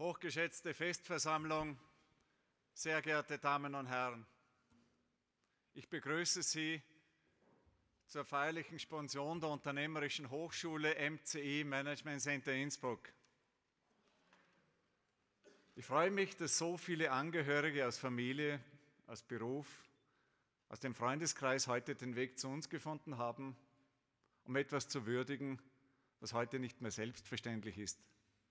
Hochgeschätzte Festversammlung, sehr geehrte Damen und Herren, ich begrüße Sie zur feierlichen Sponsion der Unternehmerischen Hochschule MCI Management Center Innsbruck. Ich freue mich, dass so viele Angehörige aus Familie, aus Beruf, aus dem Freundeskreis heute den Weg zu uns gefunden haben, um etwas zu würdigen, was heute nicht mehr selbstverständlich ist.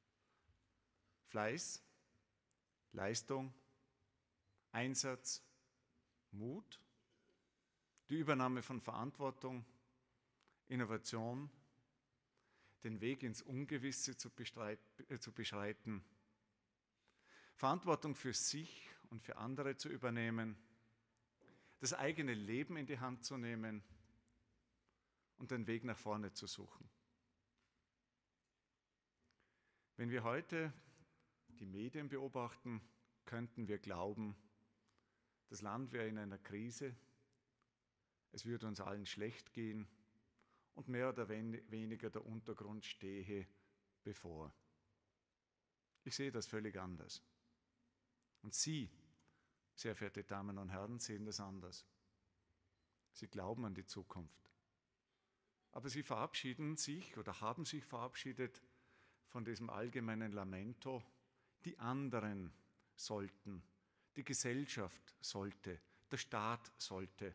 Fleiß, Leistung, Einsatz, Mut, die Übernahme von Verantwortung, Innovation, den Weg ins Ungewisse zu beschreiten, Verantwortung für sich und für andere zu übernehmen, das eigene Leben in die Hand zu nehmen und den Weg nach vorne zu suchen. Wenn wir heute die Medien beobachten, könnten wir glauben, das Land wäre in einer Krise, es würde uns allen schlecht gehen und mehr oder weniger der Untergrund stehe bevor. Ich sehe das völlig anders. Und Sie, sehr verehrte Damen und Herren, sehen das anders. Sie glauben an die Zukunft. Aber Sie verabschieden sich oder haben sich verabschiedet von diesem allgemeinen Lamento, die anderen sollten, die Gesellschaft sollte, der Staat sollte.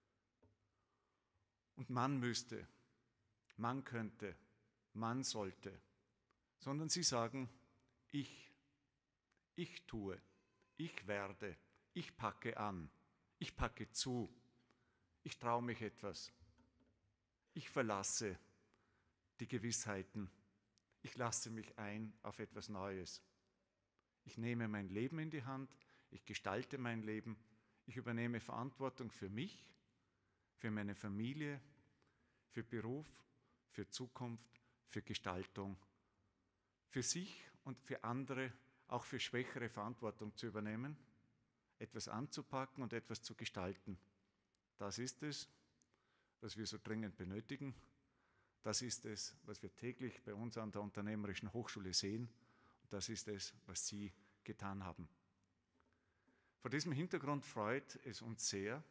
Und man müsste, man könnte, man sollte. Sondern Sie sagen, ich tue, ich werde, ich packe an, ich packe zu, ich traue mich etwas. Ich verlasse die Gewissheiten, ich lasse mich ein auf etwas Neues. Ich nehme mein Leben in die Hand, ich gestalte mein Leben, ich übernehme Verantwortung für mich, für meine Familie, für Beruf, für Zukunft, für Gestaltung, für sich und für andere, auch für Schwächere Verantwortung zu übernehmen, etwas anzupacken und etwas zu gestalten. Das ist es, was wir so dringend benötigen. Das ist es, was wir täglich bei uns an der Unternehmerischen Hochschule sehen. Und das ist es, was Sie getan haben. Vor diesem Hintergrund freut es uns sehr,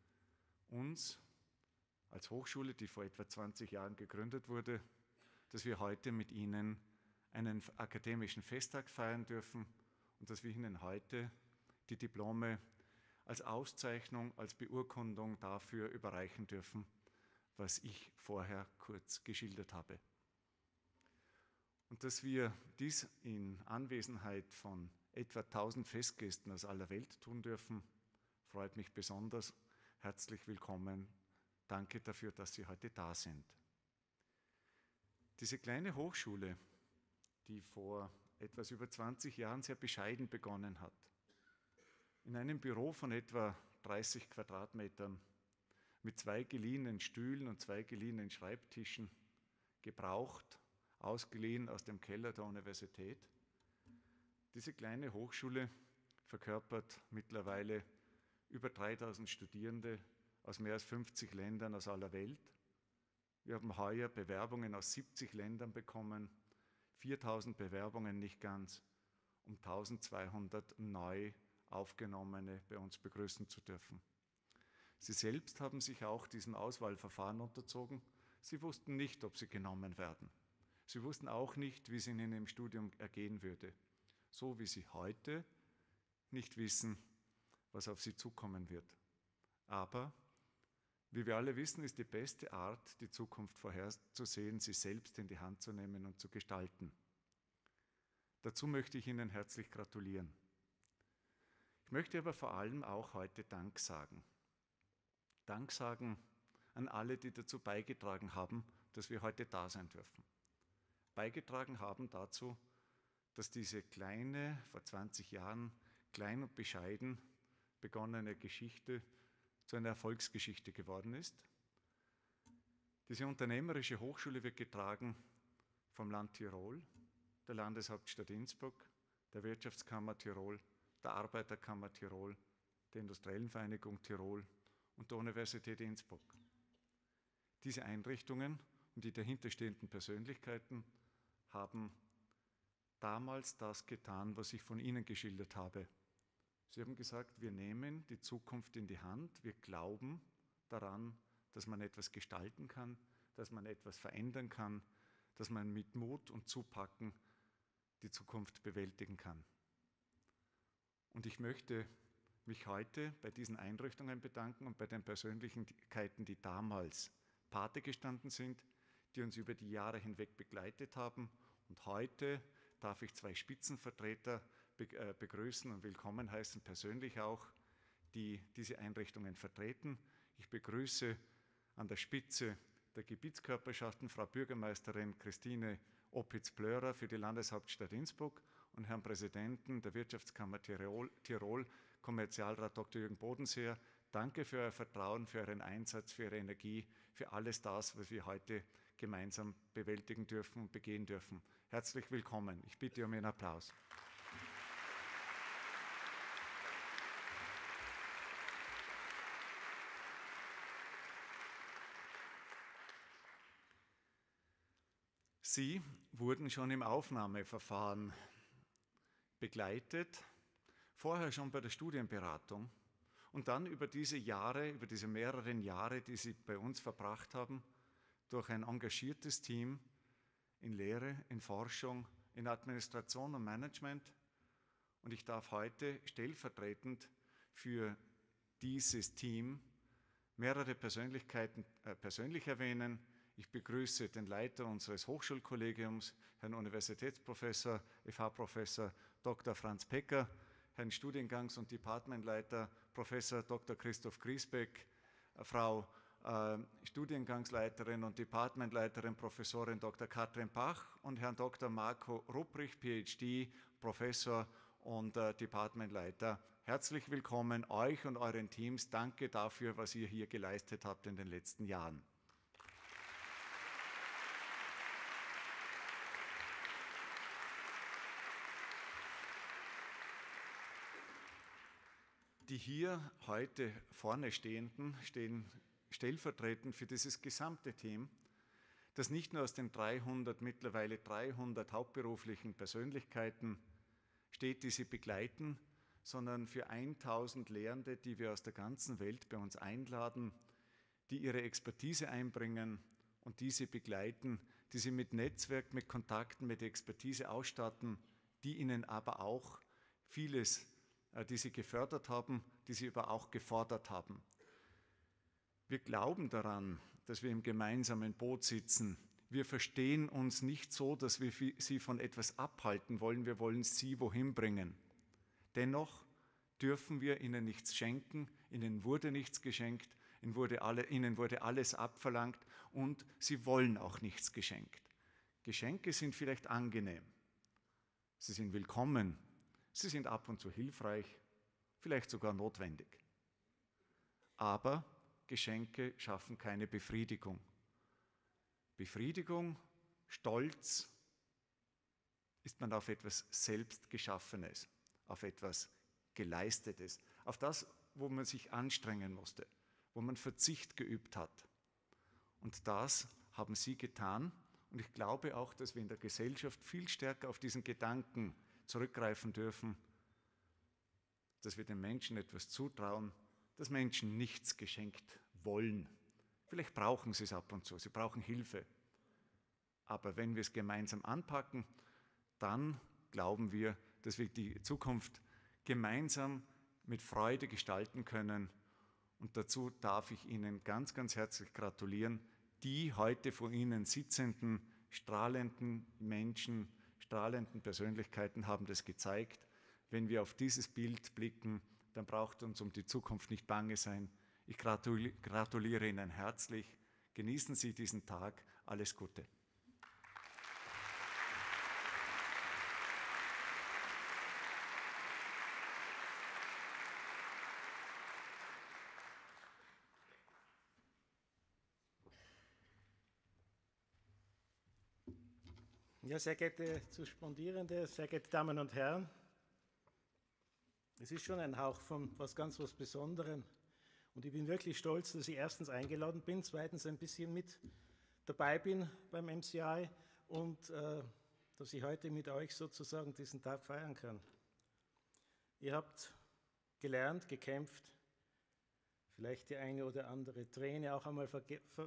uns als Hochschule, die vor etwa 20 Jahren gegründet wurde, dass wir heute mit Ihnen einen akademischen Festtag feiern dürfen und dass wir Ihnen heute die Diplome als Auszeichnung, als Beurkundung dafür überreichen dürfen, was ich vorher kurz geschildert habe. Und dass wir dies in Anwesenheit von etwa 1000 Festgästen aus aller Welt tun dürfen, freut mich besonders. Herzlich willkommen. Danke dafür, dass Sie heute da sind. Diese kleine Hochschule, die vor etwas über 20 Jahren sehr bescheiden begonnen hat, in einem Büro von etwa 30 Quadratmetern, mit 2 geliehenen Stühlen und 2 geliehenen Schreibtischen, gebraucht, ausgeliehen aus dem Keller der Universität. Diese kleine Hochschule verkörpert mittlerweile über 3000 Studierende aus mehr als 50 Ländern aus aller Welt. Wir haben heuer Bewerbungen aus 70 Ländern bekommen, 4000 Bewerbungen nicht ganz, um 1200 neu Aufgenommene bei uns begrüßen zu dürfen. Sie selbst haben sich auch diesem Auswahlverfahren unterzogen. Sie wussten nicht, ob sie genommen werden. Sie wussten auch nicht, wie es ihnen im Studium ergehen würde. So wie sie heute nicht wissen, was auf sie zukommen wird. Aber, wie wir alle wissen, ist die beste Art, die Zukunft vorherzusehen, sie selbst in die Hand zu nehmen und zu gestalten. Dazu möchte ich Ihnen herzlich gratulieren. Ich möchte aber vor allem auch heute Dank sagen. Dank sagen an alle, die dazu beigetragen haben, dass wir heute da sein dürfen. Beigetragen haben dazu, dass diese kleine, vor 20 Jahren, klein und bescheiden begonnene Geschichte zu einer Erfolgsgeschichte geworden ist. Diese unternehmerische Hochschule wird getragen vom Land Tirol, der Landeshauptstadt Innsbruck, der Wirtschaftskammer Tirol, der Arbeiterkammer Tirol, der Industriellen Vereinigung Tirol und der Universität Innsbruck. Diese Einrichtungen und die dahinterstehenden Persönlichkeiten haben damals das getan, was ich von Ihnen geschildert habe. Sie haben gesagt, wir nehmen die Zukunft in die Hand, wir glauben daran, dass man etwas gestalten kann, dass man etwas verändern kann, dass man mit Mut und Zupacken die Zukunft bewältigen kann. Und ich möchte mich heute bei diesen Einrichtungen bedanken und bei den Persönlichkeiten, die damals Pate gestanden sind, die uns über die Jahre hinweg begleitet haben. Und heute darf ich zwei Spitzenvertreter begrüßen und willkommen heißen, persönlich auch, die diese Einrichtungen vertreten. Ich begrüße an der Spitze der Gebietskörperschaften Frau Bürgermeisterin Christine Opitz-Plörer für die Landeshauptstadt Innsbruck und Herrn Präsidenten der Wirtschaftskammer Tirol, Kommerzialrat Dr. Jürgen Bodenseer. Danke für euer Vertrauen, für euren Einsatz, für eure Energie, für alles das, was wir heute gemeinsam bewältigen dürfen und begehen dürfen. Herzlich willkommen. Ich bitte um Ihren Applaus. Sie wurden schon im Aufnahmeverfahren begleitet, vorher schon bei der Studienberatung und dann über diese Jahre, über diese mehreren Jahre, die Sie bei uns verbracht haben, durch ein engagiertes Team in Lehre, in Forschung, in Administration und Management. Und ich darf heute stellvertretend für dieses Team mehrere Persönlichkeiten persönlich erwähnen. Ich begrüße den Leiter unseres Hochschulkollegiums, Herrn Universitätsprofessor, FH-Professor Dr. Franz Pecker, Herrn Studiengangs- und Departmentleiter Professor Dr. Christoph Griesbeck, Frau Studiengangsleiterin und Departmentleiterin Professorin Dr. Katrin Bach und Herrn Dr. Marco Rupprich, PhD, Professor und Departmentleiter. Herzlich willkommen euch und euren Teams. Danke dafür, was ihr hier geleistet habt in den letzten Jahren. Die hier heute vorne Stehenden stehen stellvertretend für dieses gesamte Team, das nicht nur aus den mittlerweile 300 hauptberuflichen Persönlichkeiten steht, die sie begleiten, sondern für 1000 Lehrende, die wir aus der ganzen Welt bei uns einladen, die ihre Expertise einbringen und diese begleiten, die sie mit Netzwerk, mit Kontakten, mit Expertise ausstatten, die ihnen aber auch vieles, die sie gefördert haben, die sie aber auch gefordert haben. Wir glauben daran, dass wir im gemeinsamen Boot sitzen. Wir verstehen uns nicht so, dass wir sie von etwas abhalten wollen. Wir wollen sie wohin bringen. Dennoch dürfen wir ihnen nichts schenken. Ihnen wurde nichts geschenkt. Ihnen wurde alles abverlangt und sie wollen auch nichts geschenkt. Geschenke sind vielleicht angenehm. Sie sind willkommen. Sie sind ab und zu hilfreich, vielleicht sogar notwendig. Aber Geschenke schaffen keine Befriedigung. Befriedigung, Stolz ist man auf etwas Selbstgeschaffenes, auf etwas Geleistetes, auf das, wo man sich anstrengen musste, wo man Verzicht geübt hat. Und das haben Sie getan. Und ich glaube auch, dass wir in der Gesellschaft viel stärker auf diesen Gedanken zurückgreifen dürfen, dass wir den Menschen etwas zutrauen, dass Menschen nichts geschenkt wollen. Vielleicht brauchen sie es ab und zu, sie brauchen Hilfe. Aber wenn wir es gemeinsam anpacken, dann glauben wir, dass wir die Zukunft gemeinsam mit Freude gestalten können. Und dazu darf ich Ihnen ganz, ganz herzlich gratulieren, die heute vor Ihnen sitzenden, strahlenden Menschen, strahlenden Persönlichkeiten haben das gezeigt. Wenn wir auf dieses Bild blicken, dann braucht uns um die Zukunft nicht bange sein. Ich gratuliere Ihnen herzlich. Genießen Sie diesen Tag. Alles Gute. Ja, sehr geehrte Suspendierende, sehr geehrte Damen und Herren, es ist schon ein Hauch von was Besonderem und ich bin wirklich stolz, dass ich erstens eingeladen bin, zweitens ein bisschen mit dabei bin beim MCI und dass ich heute mit euch sozusagen diesen Tag feiern kann. Ihr habt gelernt, gekämpft, vielleicht die eine oder andere Träne auch einmal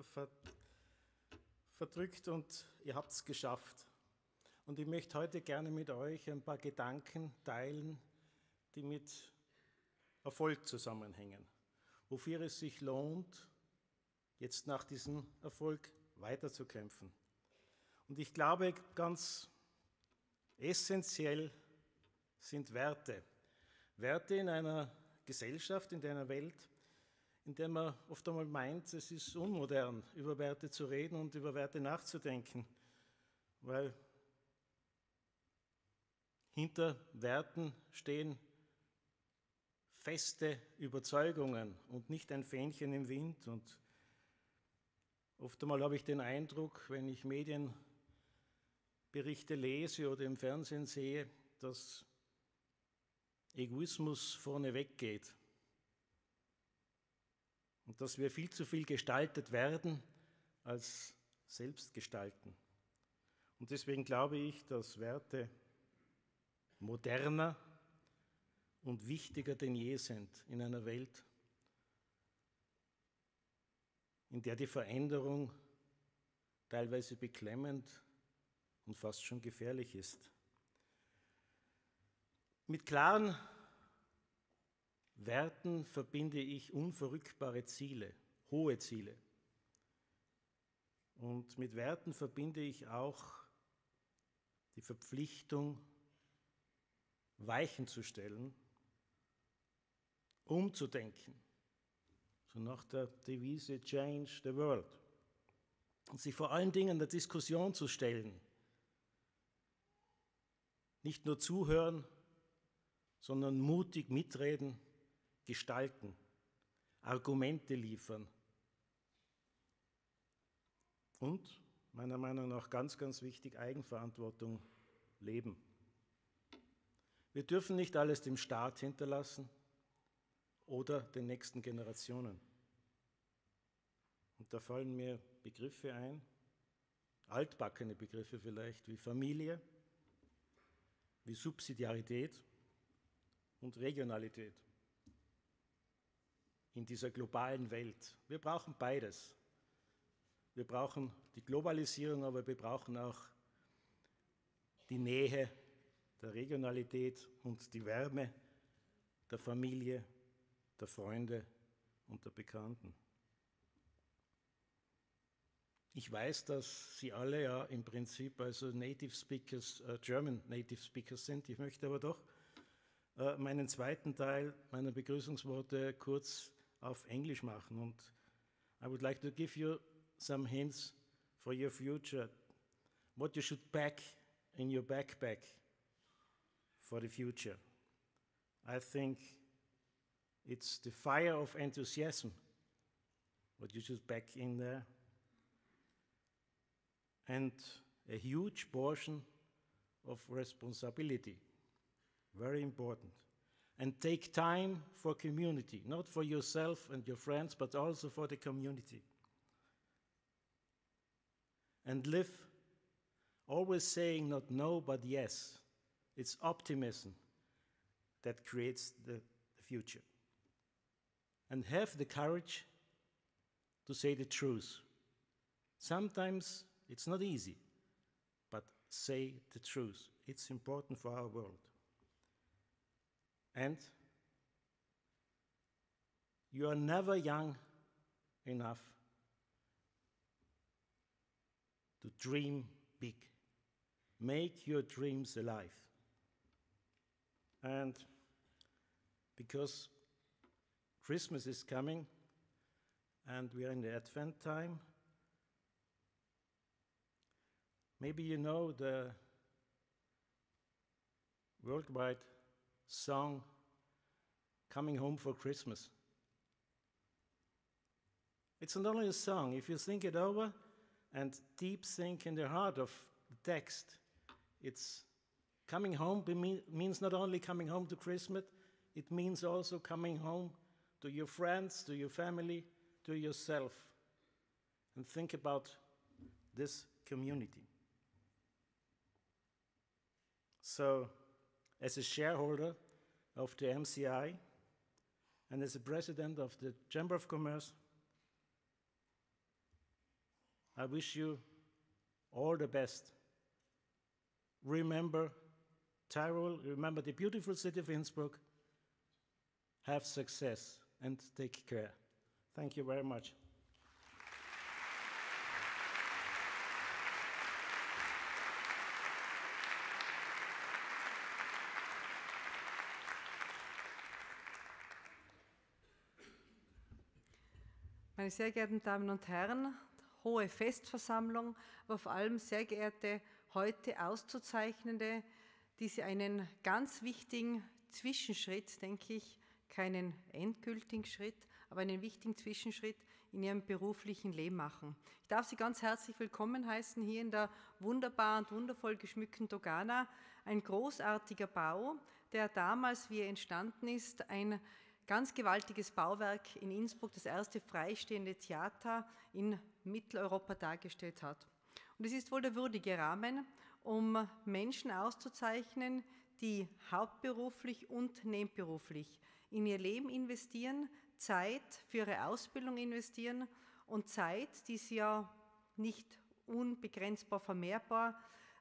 verdrückt und ihr habt es geschafft. Und ich möchte heute gerne mit euch ein paar Gedanken teilen, die mit Erfolg zusammenhängen, wofür es sich lohnt, jetzt nach diesem Erfolg weiterzukämpfen. Und ich glaube, ganz essentiell sind Werte. Werte in einer Gesellschaft, in einer Welt, in der man oft einmal meint, es ist unmodern, über Werte zu reden und über Werte nachzudenken, weil hinter Werten stehen feste Überzeugungen und nicht ein Fähnchen im Wind. Und oft einmal habe ich den Eindruck, wenn ich Medienberichte lese oder im Fernsehen sehe, dass Egoismus vorneweg geht und dass wir viel zu viel gestaltet werden als selbst gestalten. Und deswegen glaube ich, dass Werte moderner und wichtiger denn je sind in einer Welt, in der die Veränderung teilweise beklemmend und fast schon gefährlich ist. Mit klaren Werten verbinde ich unverrückbare Ziele, hohe Ziele. Und mit Werten verbinde ich auch die Verpflichtung, Weichen zu stellen, umzudenken, so nach der Devise Change the World, und sich vor allen Dingen der Diskussion zu stellen, nicht nur zuhören, sondern mutig mitreden, gestalten, Argumente liefern und, meiner Meinung nach ganz, ganz wichtig, Eigenverantwortung leben. Wir dürfen nicht alles dem Staat hinterlassen oder den nächsten Generationen. Und da fallen mir Begriffe ein, altbackene Begriffe vielleicht, wie Familie, wie Subsidiarität und Regionalität in dieser globalen Welt. Wir brauchen beides. Wir brauchen die Globalisierung, aber wir brauchen auch die Nähe der Regionalität und die Wärme der Familie, der Freunde und der Bekannten. Ich weiß, dass Sie alle ja im Prinzip also Native Speakers, German Native Speakers sind. Ich möchte aber doch meinen zweiten Teil meiner Begrüßungsworte kurz auf Englisch machen. Und I would like to give you some hints for your future, what you should pack in your backpack for the future. I think it's the fire of enthusiasm, what you should pack in there, and a huge portion of responsibility, very important. And take time for community, not for yourself and your friends, but also for the community. And live always saying not no, but yes. It's optimism that creates the future. And have the courage to say the truth. Sometimes it's not easy, but say the truth. It's important for our world. And you are never young enough to dream big. Make your dreams alive. And because Christmas is coming and we are in the Advent time, maybe you know the worldwide song Coming Home for Christmas. It's not only a song. If you think it over and deep think in the heart of the text, it's coming home means not only coming home to Christmas, it means also coming home to your friends, to your family, to yourself. And think about this community. So, as a shareholder of the MCI and as a president of the Chamber of Commerce, I wish you all the best. Remember Tyrol, remember the beautiful city of Innsbruck. Have success and take care. Thank you very much. Meine sehr geehrten Damen und Herren, hohe Festversammlung, aber vor allem sehr geehrte heute Auszuzeichnende, die Sie einen ganz wichtigen Zwischenschritt, denke ich, keinen endgültigen Schritt, aber einen wichtigen Zwischenschritt in Ihrem beruflichen Leben machen. Ich darf Sie ganz herzlich willkommen heißen hier in der wunderbar und wundervoll geschmückten Dogana. Ein großartiger Bau, der damals, wie er entstanden ist, ein ganz gewaltiges Bauwerk in Innsbruck, das erste freistehende Theater in Mitteleuropa dargestellt hat. Und es ist wohl der würdige Rahmen, um Menschen auszuzeichnen, die hauptberuflich und nebenberuflich in ihr Leben investieren, Zeit für ihre Ausbildung investieren und Zeit, die sie ja nicht unbegrenzbar vermehrbar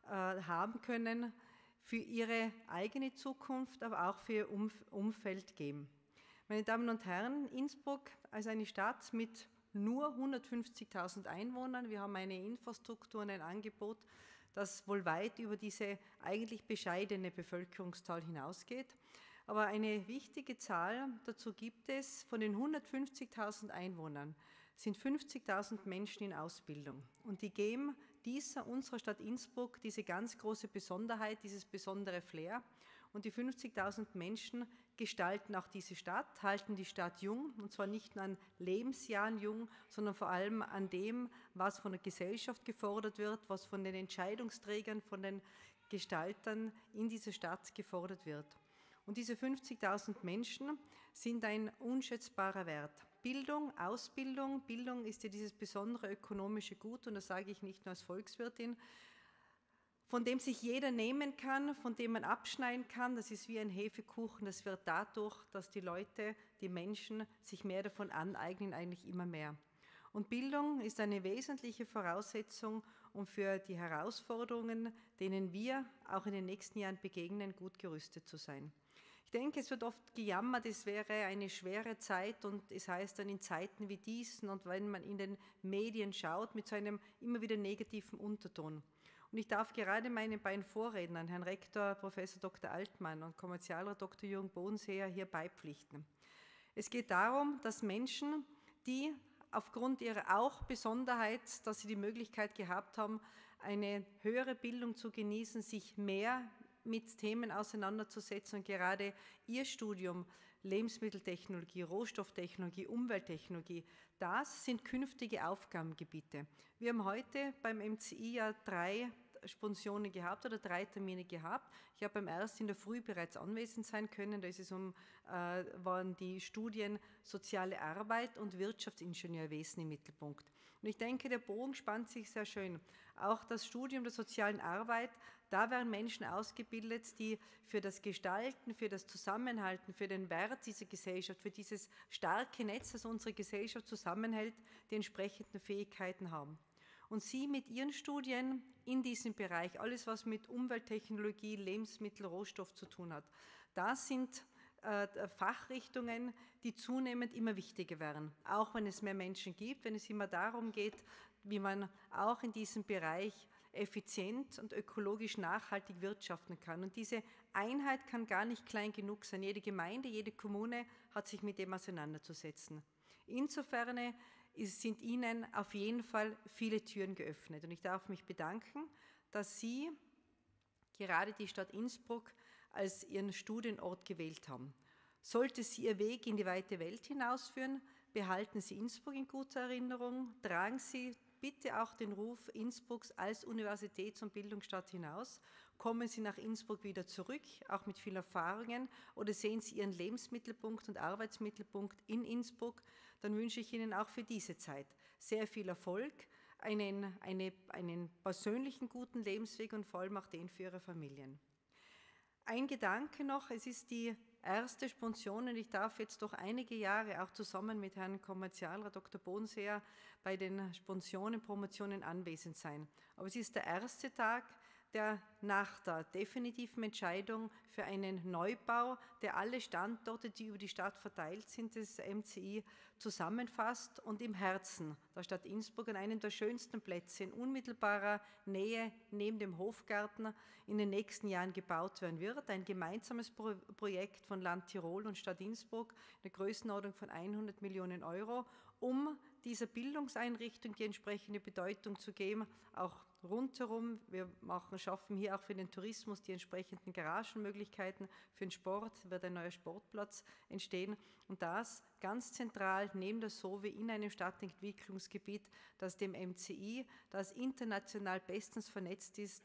haben können, für ihre eigene Zukunft, aber auch für ihr Umfeld geben. Meine Damen und Herren, Innsbruck als eine Stadt mit nur 150.000 Einwohnern. Wir haben eine Infrastruktur und ein Angebot, das wohl weit über diese eigentlich bescheidene Bevölkerungszahl hinausgeht. Aber eine wichtige Zahl dazu gibt es: Von den 150.000 Einwohnern sind 50.000 Menschen in Ausbildung. Und die geben unserer Stadt Innsbruck diese ganz große Besonderheit, dieses besondere Flair. Und die 50.000 Menschen gestalten auch diese Stadt, halten die Stadt jung, und zwar nicht nur an Lebensjahren jung, sondern vor allem an dem, was von der Gesellschaft gefordert wird, was von den Entscheidungsträgern, von den Gestaltern in dieser Stadt gefordert wird. Und diese 50.000 Menschen sind ein unschätzbarer Wert. Bildung, Ausbildung, Bildung ist ja dieses besondere ökonomische Gut, und das sage ich nicht nur als Volkswirtin, von dem sich jeder nehmen kann, von dem man abschneiden kann. Das ist wie ein Hefekuchen, das wird dadurch, dass die Leute, die Menschen sich mehr davon aneignen, eigentlich immer mehr. Und Bildung ist eine wesentliche Voraussetzung, um für die Herausforderungen, denen wir auch in den nächsten Jahren begegnen, gut gerüstet zu sein. Ich denke, es wird oft gejammert, es wäre eine schwere Zeit, und es heißt dann in Zeiten wie diesen und wenn man in den Medien schaut, mit so einem immer wieder negativen Unterton. Und ich darf gerade meinen beiden Vorrednern, Herrn Rektor Prof. Dr. Altmann und Kommerzialrat Dr. Jürgen Bodenseer, hier beipflichten. Es geht darum, dass Menschen, die aufgrund ihrer auch Besonderheit, dass sie die Möglichkeit gehabt haben, eine höhere Bildung zu genießen, sich mehr mit Themen auseinanderzusetzen, und gerade ihr Studium Lebensmitteltechnologie, Rohstofftechnologie, Umwelttechnologie, das sind künftige Aufgabengebiete. Wir haben heute beim MCI ja 3 Sponsionen gehabt oder 3 Termine gehabt. Ich habe beim ersten in der Früh bereits anwesend sein können. Da ist es waren die Studien Soziale Arbeit und Wirtschaftsingenieurwesen im Mittelpunkt. Und ich denke, der Bogen spannt sich sehr schön. Auch das Studium der sozialen Arbeit, da werden Menschen ausgebildet, die für das Gestalten, für das Zusammenhalten, für den Wert dieser Gesellschaft, für dieses starke Netz, das unsere Gesellschaft zusammenhält, die entsprechenden Fähigkeiten haben. Und Sie mit Ihren Studien in diesem Bereich, alles was mit Umwelttechnologie, Lebensmittel, Rohstoff zu tun hat, das sind Fachrichtungen, die zunehmend immer wichtiger werden. Auch wenn es mehr Menschen gibt, wenn es immer darum geht, wie man auch in diesem Bereich effizient und ökologisch nachhaltig wirtschaften kann. Und diese Einheit kann gar nicht klein genug sein. Jede Gemeinde, jede Kommune hat sich mit dem auseinanderzusetzen. Insofern sind Ihnen auf jeden Fall viele Türen geöffnet. Und ich darf mich bedanken, dass Sie gerade die Stadt Innsbruck als Ihren Studienort gewählt haben. Sollte Sie Ihr Weg in die weite Welt hinausführen, behalten Sie Innsbruck in guter Erinnerung, tragen Sie bitte auch den Ruf Innsbrucks als Universitäts- und Bildungsstadt hinaus. Kommen Sie nach Innsbruck wieder zurück, auch mit vielen Erfahrungen, oder sehen Sie Ihren Lebensmittelpunkt und Arbeitsmittelpunkt in Innsbruck, dann wünsche ich Ihnen auch für diese Zeit sehr viel Erfolg, einen persönlichen guten Lebensweg und vor allem auch den für Ihre Familien. Ein Gedanke noch, es ist die erste Sponsion und ich darf jetzt doch einige Jahre auch zusammen mit Herrn Kommerzialrat Dr. Bodenseer bei den Sponsionen, Promotionen anwesend sein. Aber es ist der erste Tag, der nach der definitiven Entscheidung für einen Neubau, der alle Standorte, die über die Stadt verteilt sind, des MCI zusammenfasst und im Herzen der Stadt Innsbruck an einem der schönsten Plätze in unmittelbarer Nähe neben dem Hofgarten in den nächsten Jahren gebaut werden wird. Ein gemeinsames Projekt von Land Tirol und Stadt Innsbruck in der Größenordnung von 100 Millionen Euro, um dieser Bildungseinrichtung die entsprechende Bedeutung zu geben, auch rundherum. Wir schaffen hier auch für den Tourismus die entsprechenden Garagenmöglichkeiten. Für den Sport wird ein neuer Sportplatz entstehen und das ganz zentral neben der SOWE in einem Stadtentwicklungsgebiet, das dem MCI, das international bestens vernetzt ist,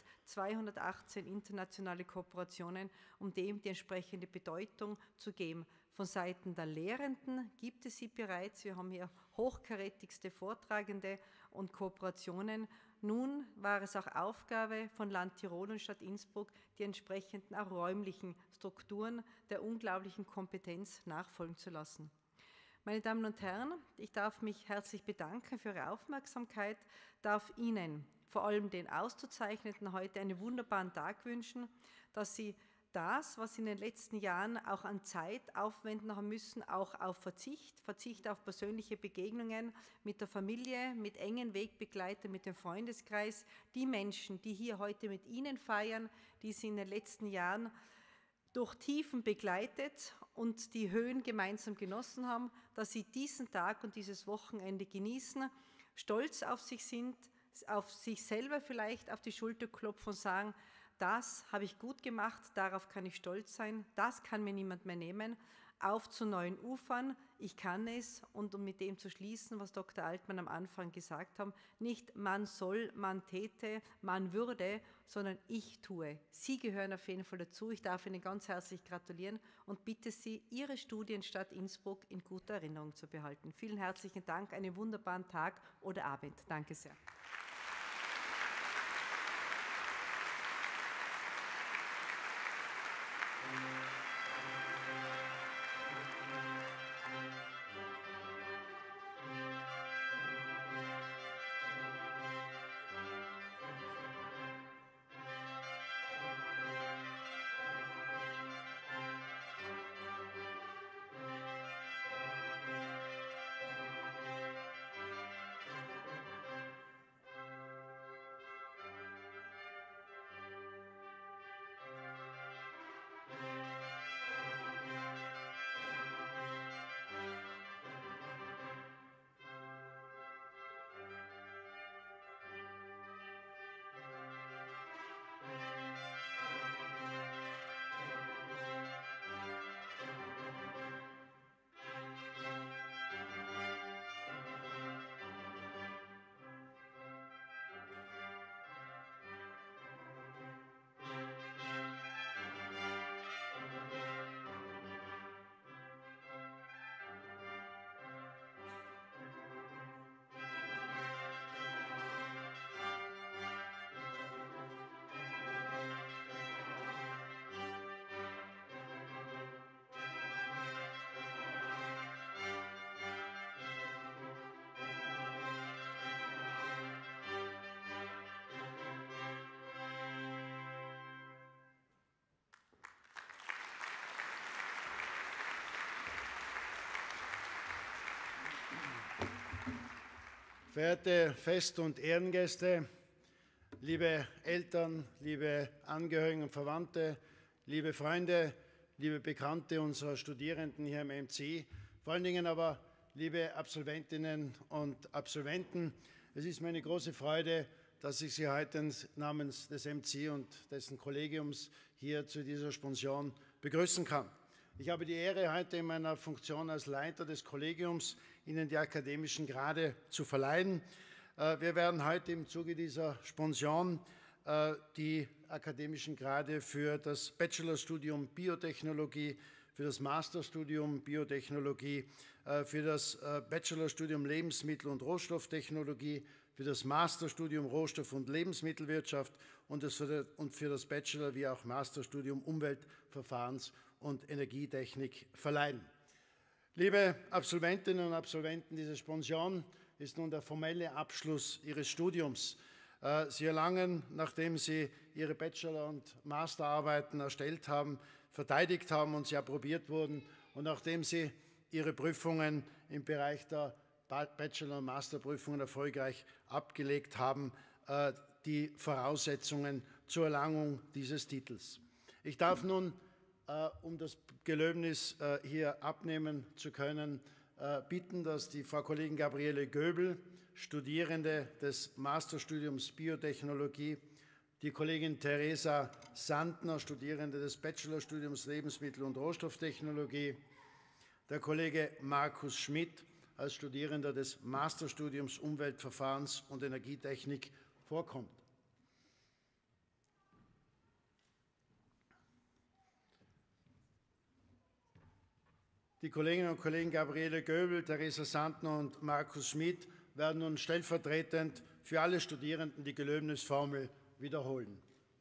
218 internationale Kooperationen, um dem die entsprechende Bedeutung zu geben. Von Seiten der Lehrenden gibt es sie bereits. Wir haben hier hochkarätigste Vortragende und Kooperationen. Nun war es auch Aufgabe von Land Tirol und Stadt Innsbruck, die entsprechenden auch räumlichen Strukturen der unglaublichen Kompetenz nachfolgen zu lassen. Meine Damen und Herren, ich darf mich herzlich bedanken für Ihre Aufmerksamkeit, darf Ihnen, vor allem den Auszuzeichneten, heute einen wunderbaren Tag wünschen, dass Sie das, was Sie in den letzten Jahren auch an Zeit aufwenden haben müssen, auch auf Verzicht auf persönliche Begegnungen mit der Familie, mit engen Wegbegleitern, mit dem Freundeskreis, die Menschen, die hier heute mit Ihnen feiern, die Sie in den letzten Jahren durch Tiefen begleitet und die Höhen gemeinsam genossen haben, dass Sie diesen Tag und dieses Wochenende genießen, stolz auf sich sind, auf sich selber vielleicht auf die Schulter klopfen und sagen, das habe ich gut gemacht, darauf kann ich stolz sein, das kann mir niemand mehr nehmen. Auf zu neuen Ufern, ich kann es, und um mit dem zu schließen, was Dr. Altmann am Anfang gesagt hat, nicht man soll, man täte, man würde, sondern ich tue. Sie gehören auf jeden Fall dazu. Ich darf Ihnen ganz herzlich gratulieren und bitte Sie, Ihre Studienstadt Innsbruck in guter Erinnerung zu behalten. Vielen herzlichen Dank, einen wunderbaren Tag oder Abend. Danke sehr. Verehrte Fest- und Ehrengäste, liebe Eltern, liebe Angehörige und Verwandte, liebe Freunde, liebe Bekannte unserer Studierenden hier im MCI, vor allen Dingen aber liebe Absolventinnen und Absolventen, es ist mir eine große Freude, dass ich Sie heute namens des MCI und dessen Kollegiums hier zu dieser Sponsion begrüßen kann. Ich habe die Ehre, heute in meiner Funktion als Leiter des Kollegiums Ihnen die akademischen Grade zu verleihen. Wir werden heute im Zuge dieser Sponsion die akademischen Grade für das Bachelorstudium Biotechnologie, für das Masterstudium Biotechnologie, für das Bachelorstudium Lebensmittel- und Rohstofftechnologie, für das Masterstudium Rohstoff- und Lebensmittelwirtschaft und für das Bachelor- wie auch Masterstudium Umweltverfahrens- und Energietechnik verleihen. Liebe Absolventinnen und Absolventen, diese Pension ist nun der formelle Abschluss Ihres Studiums. Sie erlangen, nachdem Sie Ihre Bachelor- und Masterarbeiten erstellt haben, verteidigt haben und sie approbiert wurden und nachdem Sie Ihre Prüfungen im Bereich der Bachelor- und Masterprüfungen erfolgreich abgelegt haben, die Voraussetzungen zur Erlangung dieses Titels. Ich darf nun, um das Gelöbnis hier abnehmen zu können, bitten, dass die Frau Kollegin Gabriele Göbel, Studierende des Masterstudiums Biotechnologie, die Kollegin Theresa Sandner, Studierende des Bachelorstudiums Lebensmittel- und Rohstofftechnologie, der Kollege Markus Schmidt als Studierender des Masterstudiums Umweltverfahrens- und Energietechnik vorkommt. Die Kolleginnen und Kollegen Gabriele Göbel, Theresa Sandner und Markus Schmidt werden nun stellvertretend für alle Studierenden die Gelöbnisformel wiederholen.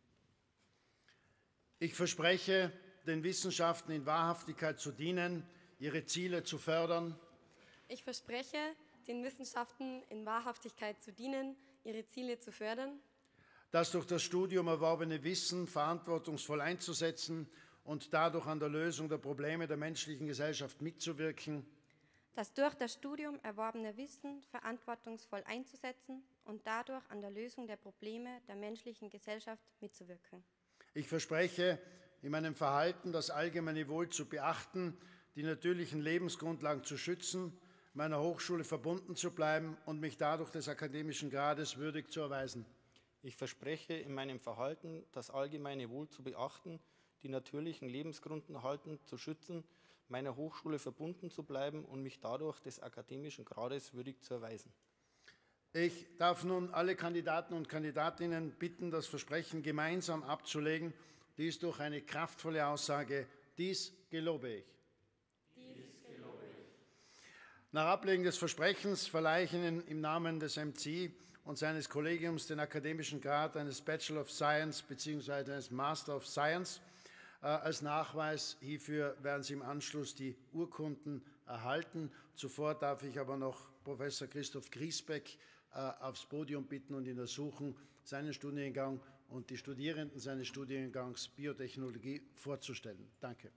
Ich verspreche, den Wissenschaften in Wahrhaftigkeit zu dienen, ihre Ziele zu fördern. Ich verspreche, den Wissenschaften in Wahrhaftigkeit zu dienen, ihre Ziele zu fördern. Das durch das Studium erworbene Wissen verantwortungsvoll einzusetzen und dadurch an der Lösung der Probleme der menschlichen Gesellschaft mitzuwirken. Das durch das Studium erworbene Wissen verantwortungsvoll einzusetzen und dadurch an der Lösung der Probleme der menschlichen Gesellschaft mitzuwirken. Ich verspreche, in meinem Verhalten das allgemeine Wohl zu beachten, die natürlichen Lebensgrundlagen zu schützen, meiner Hochschule verbunden zu bleiben und mich dadurch des akademischen Grades würdig zu erweisen. Ich verspreche, in meinem Verhalten das allgemeine Wohl zu beachten, die natürlichen Lebensgrundlagen zu schützen, meiner Hochschule verbunden zu bleiben und mich dadurch des akademischen Grades würdig zu erweisen. Ich darf nun alle Kandidaten und Kandidatinnen bitten, das Versprechen gemeinsam abzulegen. Dies durch eine kraftvolle Aussage: Dies gelobe ich. Dies gelobe ich. Nach Ablegen des Versprechens verleihe ich Ihnen im Namen des MCI und seines Kollegiums den akademischen Grad eines Bachelor of Science bzw. eines Master of Science. Als Nachweis hierfür werden Sie im Anschluss die Urkunden erhalten. Zuvor darf ich aber noch Professor Christoph Griesbeck aufs Podium bitten und ihn ersuchen, seinen Studiengang und die Studierenden seines Studiengangs Biotechnologie vorzustellen. Danke.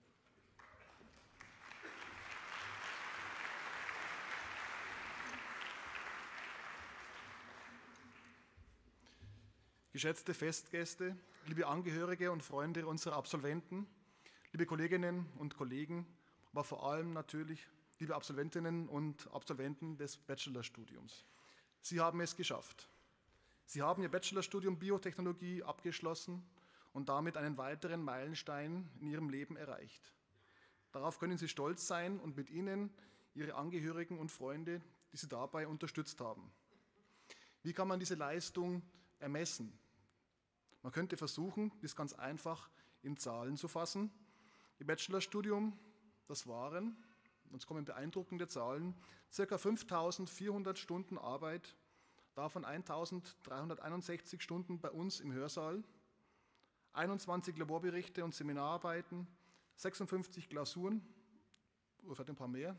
Geschätzte Festgäste, liebe Angehörige und Freunde unserer Absolventen, liebe Kolleginnen und Kollegen, aber vor allem natürlich liebe Absolventinnen und Absolventen des Bachelorstudiums. Sie haben es geschafft. Sie haben Ihr Bachelorstudium Biotechnologie abgeschlossen und damit einen weiteren Meilenstein in Ihrem Leben erreicht. Darauf können Sie stolz sein und mit Ihnen Ihre Angehörigen und Freunde, die Sie dabei unterstützt haben. Wie kann man diese Leistung ermessen? Man könnte versuchen, dies ganz einfach in Zahlen zu fassen. Ihr Bachelorstudium, das waren, uns kommen beeindruckende Zahlen, ca. 5.400 Stunden Arbeit, davon 1.361 Stunden bei uns im Hörsaal, 21 Laborberichte und Seminararbeiten, 56 Klausuren, vielleicht ein paar mehr,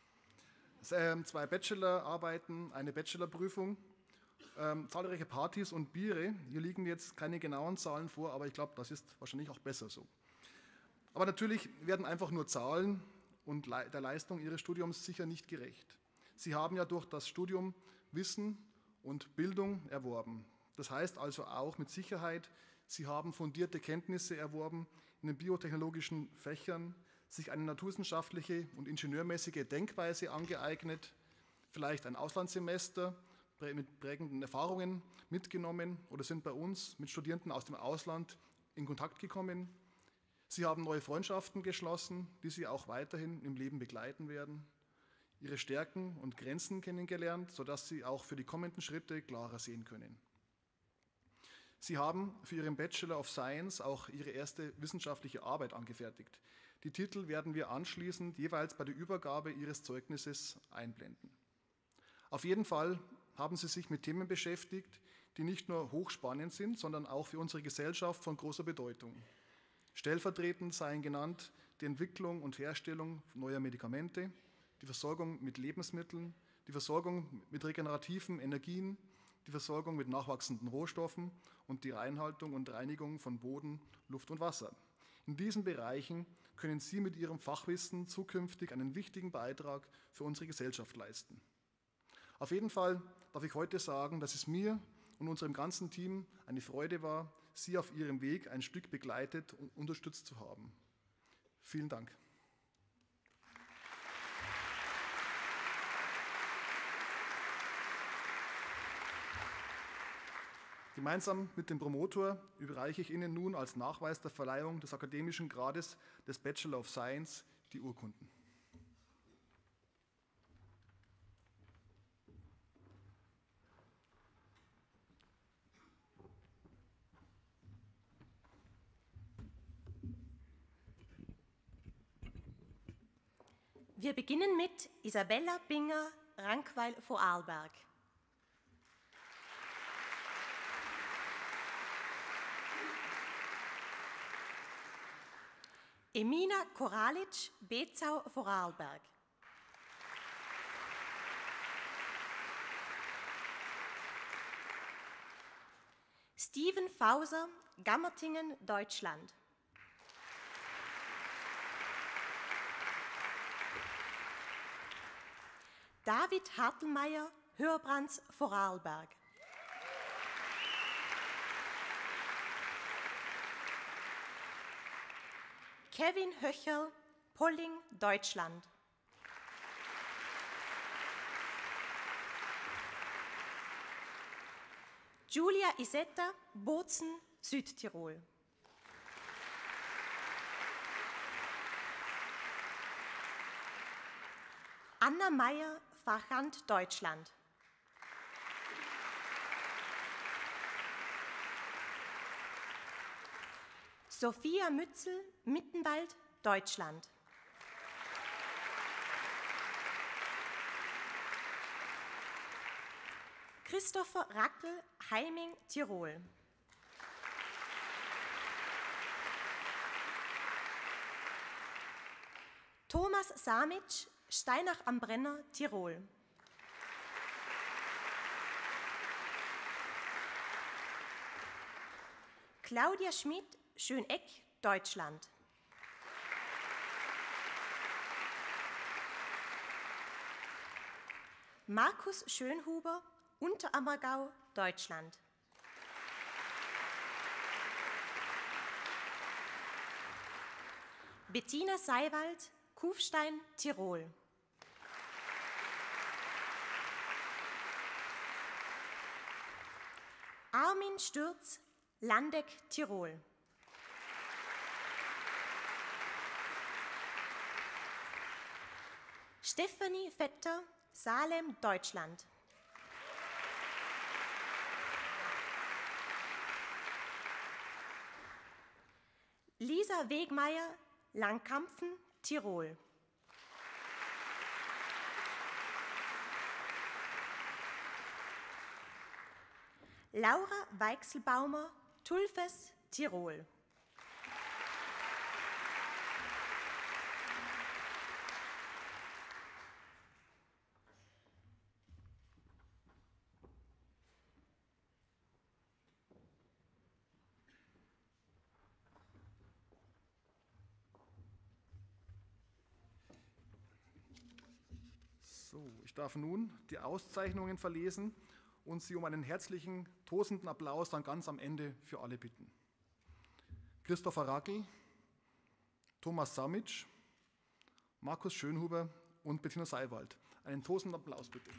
2 Bachelorarbeiten, eine Bachelorprüfung, zahlreiche Partys und Biere. Hier liegen jetzt keine genauen Zahlen vor, aber ich glaube, das ist wahrscheinlich auch besser so. Aber natürlich werden einfach nur Zahlen und der Leistung Ihres Studiums sicher nicht gerecht. Sie haben ja durch das Studium Wissen und Bildung erworben. Das heißt also auch mit Sicherheit, Sie haben fundierte Kenntnisse erworben in den biotechnologischen Fächern, sich eine naturwissenschaftliche und ingenieurmäßige Denkweise angeeignet, vielleicht ein Auslandssemester mit prägenden Erfahrungen mitgenommen oder sind bei uns mit Studierenden aus dem Ausland in Kontakt gekommen. Sie haben neue Freundschaften geschlossen, die Sie auch weiterhin im Leben begleiten werden, Ihre Stärken und Grenzen kennengelernt, sodass Sie auch für die kommenden Schritte klarer sehen können. Sie haben für Ihren Bachelor of Science auch Ihre erste wissenschaftliche Arbeit angefertigt. Die Titel werden wir anschließend jeweils bei der Übergabe Ihres Zeugnisses einblenden. Auf jeden Fall haben Sie sich mit Themen beschäftigt, die nicht nur hochspannend sind, sondern auch für unsere Gesellschaft von großer Bedeutung. Stellvertretend seien genannt die Entwicklung und Herstellung neuer Medikamente, die Versorgung mit Lebensmitteln, die Versorgung mit regenerativen Energien, die Versorgung mit nachwachsenden Rohstoffen und die Reinhaltung und Reinigung von Boden, Luft und Wasser. In diesen Bereichen können Sie mit Ihrem Fachwissen zukünftig einen wichtigen Beitrag für unsere Gesellschaft leisten. Auf jeden Fall darf ich heute sagen, dass es mir und unserem ganzen Team eine Freude war, Sie auf Ihrem Weg ein Stück begleitet und unterstützt zu haben. Vielen Dank. Gemeinsam mit dem Promotor überreiche ich Ihnen nun als Nachweis der Verleihung des akademischen Grades des Bachelor of Science die Urkunden. Wir beginnen mit Isabella Binger, Rankweil Vorarlberg. Emina Koralic, Bezau, Vorarlberg. Steven Fauser, Gammertingen, Deutschland. David Hartelmeier, Hörbrands, Vorarlberg. Kevin Höcherl, Polling, Deutschland. Julia Isetta, Bozen, Südtirol. Anna Meyer, Fachant, Deutschland. Sophia Mützel, Mittenwald, Deutschland. Christopher Rackel, Heiming, Tirol. Thomas Samic, Steinach am Brenner, Tirol. Claudia Schmidt, Schöneck, Deutschland. Markus Schönhuber, Unterammergau, Deutschland. Bettina Seiwald, Kufstein, Tirol. Armin Stürz, Landeck, Tirol. Stefanie Vetter, Salem, Deutschland. Lisa Wegmeier, Langkampfen, Tirol. Laura Weichselbaumer, Tulfes, Tirol. So, ich darf nun die Auszeichnungen verlesen und Sie um einen herzlichen, tosenden Applaus dann ganz am Ende für alle bitten. Christopher Rackel, Thomas Samic, Markus Schönhuber und Bettina Seiwald. Einen tosenden Applaus bitte.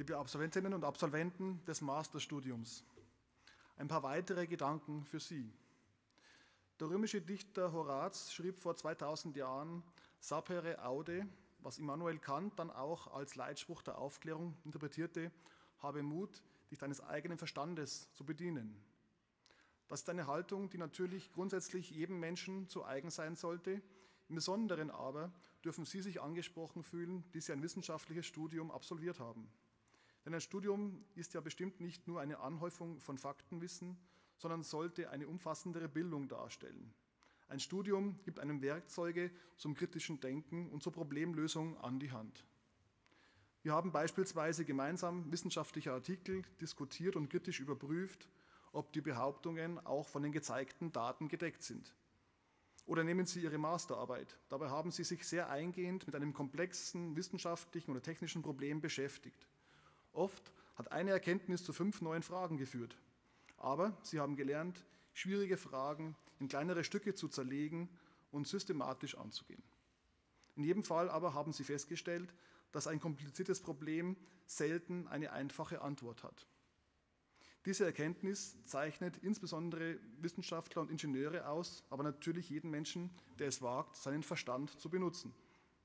liebe Absolventinnen und Absolventen des Masterstudiums. Ein paar weitere Gedanken für Sie. Der römische Dichter Horaz schrieb vor 2000 Jahren Sapere aude, was Immanuel Kant dann auch als Leitspruch der Aufklärung interpretierte: Habe Mut, dich deines eigenen Verstandes zu bedienen. Das ist eine Haltung, die natürlich grundsätzlich jedem Menschen zu eigen sein sollte. Im Besonderen aber dürfen Sie sich angesprochen fühlen, die Sie ein wissenschaftliches Studium absolviert haben. Denn ein Studium ist ja bestimmt nicht nur eine Anhäufung von Faktenwissen, sondern sollte eine umfassendere Bildung darstellen. Ein Studium gibt einem Werkzeuge zum kritischen Denken und zur Problemlösung an die Hand. Wir haben beispielsweise gemeinsam wissenschaftliche Artikel diskutiert und kritisch überprüft, ob die Behauptungen auch von den gezeigten Daten gedeckt sind. Oder nehmen Sie Ihre Masterarbeit. Dabei haben Sie sich sehr eingehend mit einem komplexen wissenschaftlichen oder technischen Problem beschäftigt. Oft hat eine Erkenntnis zu 5 neuen Fragen geführt. Aber Sie haben gelernt, schwierige Fragen in kleinere Stücke zu zerlegen und systematisch anzugehen. In jedem Fall aber haben Sie festgestellt, dass ein kompliziertes Problem selten eine einfache Antwort hat. Diese Erkenntnis zeichnet insbesondere Wissenschaftler und Ingenieure aus, aber natürlich jeden Menschen, der es wagt, seinen Verstand zu benutzen.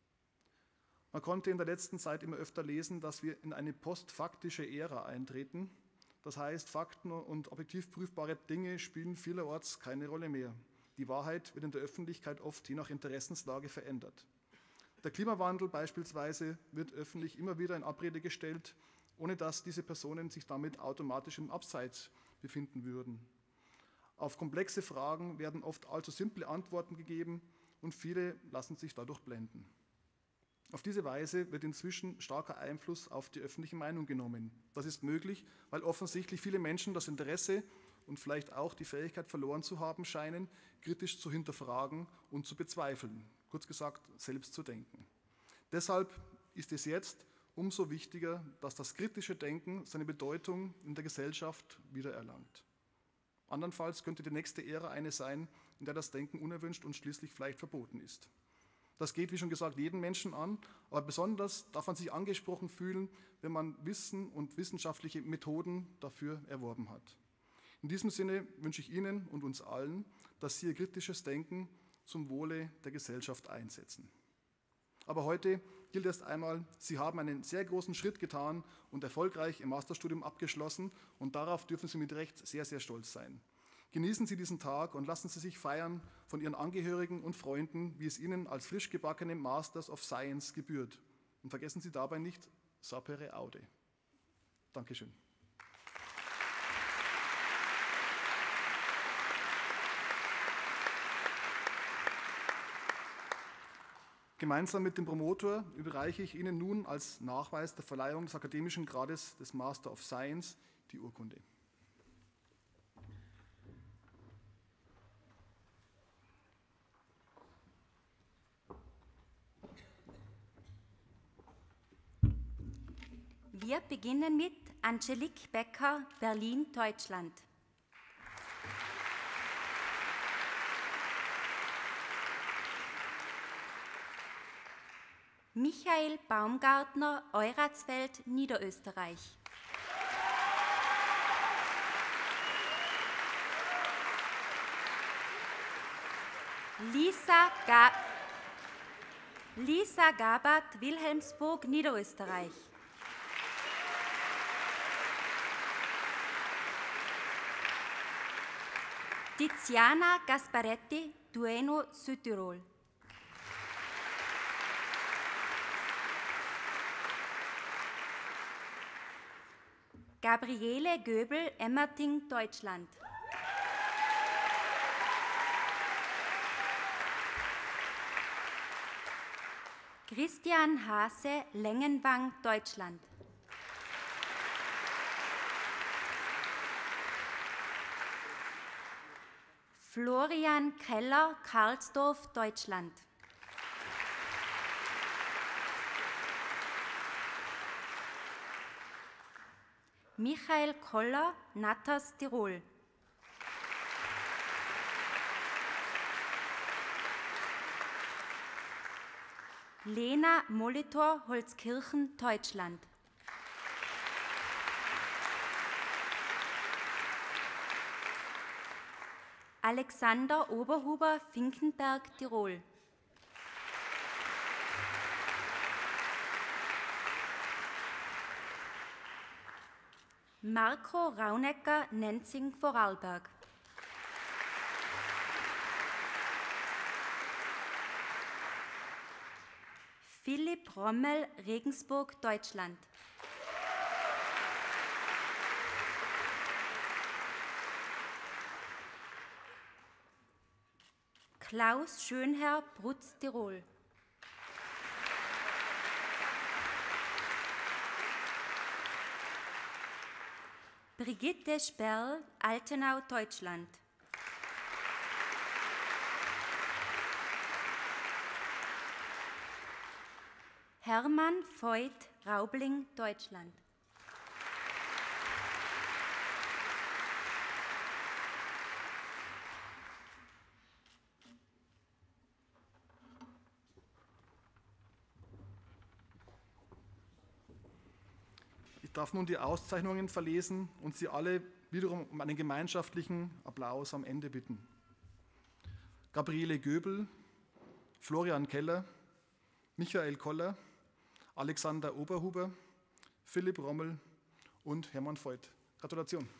Man konnte in der letzten Zeit immer öfter lesen, dass wir in eine postfaktische Ära eintreten. Das heißt, Fakten und objektiv prüfbare Dinge spielen vielerorts keine Rolle mehr. Die Wahrheit wird in der Öffentlichkeit oft je nach Interessenslage verändert. Der Klimawandel beispielsweise wird öffentlich immer wieder in Abrede gestellt, ohne dass diese Personen sich damit automatisch im Abseits befinden würden. Auf komplexe Fragen werden oft allzu simple Antworten gegeben und viele lassen sich dadurch blenden. Auf diese Weise wird inzwischen starker Einfluss auf die öffentliche Meinung genommen. Das ist möglich, weil offensichtlich viele Menschen das Interesse und vielleicht auch die Fähigkeit verloren zu haben scheinen, kritisch zu hinterfragen und zu bezweifeln, kurz gesagt, selbst zu denken. Deshalb ist es jetzt umso wichtiger, dass das kritische Denken seine Bedeutung in der Gesellschaft wiedererlangt. Andernfalls könnte die nächste Ära eine sein, in der das Denken unerwünscht und schließlich vielleicht verboten ist. Das geht, wie schon gesagt, jeden Menschen an, aber besonders darf man sich angesprochen fühlen, wenn man Wissen und wissenschaftliche Methoden dafür erworben hat. In diesem Sinne wünsche ich Ihnen und uns allen, dass Sie Ihr kritisches Denken zum Wohle der Gesellschaft einsetzen. Aber heute gilt erst einmal, Sie haben einen sehr großen Schritt getan und erfolgreich Ihr Masterstudium abgeschlossen und darauf dürfen Sie mit Recht sehr, sehr stolz sein. Genießen Sie diesen Tag und lassen Sie sich feiern von Ihren Angehörigen und Freunden, wie es Ihnen als frisch gebackenem Masters of Science gebührt. Und vergessen Sie dabei nicht Sapere aude. Dankeschön. Gemeinsam mit dem Promotor überreiche ich Ihnen nun als Nachweis der Verleihung des akademischen Grades des Master of Science die Urkunde. Wir beginnen mit Angelique Becker, Berlin, Deutschland. Michael Baumgartner, Euratsfeld, Niederösterreich. Lisa Gabak, Wilhelmsburg, Niederösterreich. Tiziana Gasparetti, Dueno, Südtirol. Gabriele Göbel, Emmerting, Deutschland. Christian Hase, Lengenwang, Deutschland. Florian Keller, Karlsdorf, Deutschland. Michael Koller, Natters, Tirol. Lena Molitor, Holzkirchen, Deutschland. Alexander Oberhuber, Finkenberg, Tirol. Marco Raunecker, Nenzing, Vorarlberg. Philipp Rommel, Regensburg, Deutschland. Klaus Schönherr, Brutz, Tirol. Brigitte Sperl, Altenau, Deutschland. Hermann Voigt, Raubling, Deutschland. Ich darf nun die Auszeichnungen verlesen und Sie alle wiederum um einen gemeinschaftlichen Applaus am Ende bitten. Gabriele Göbel, Florian Keller, Michael Koller, Alexander Oberhuber, Philipp Rommel und Hermann Voigt. Gratulation.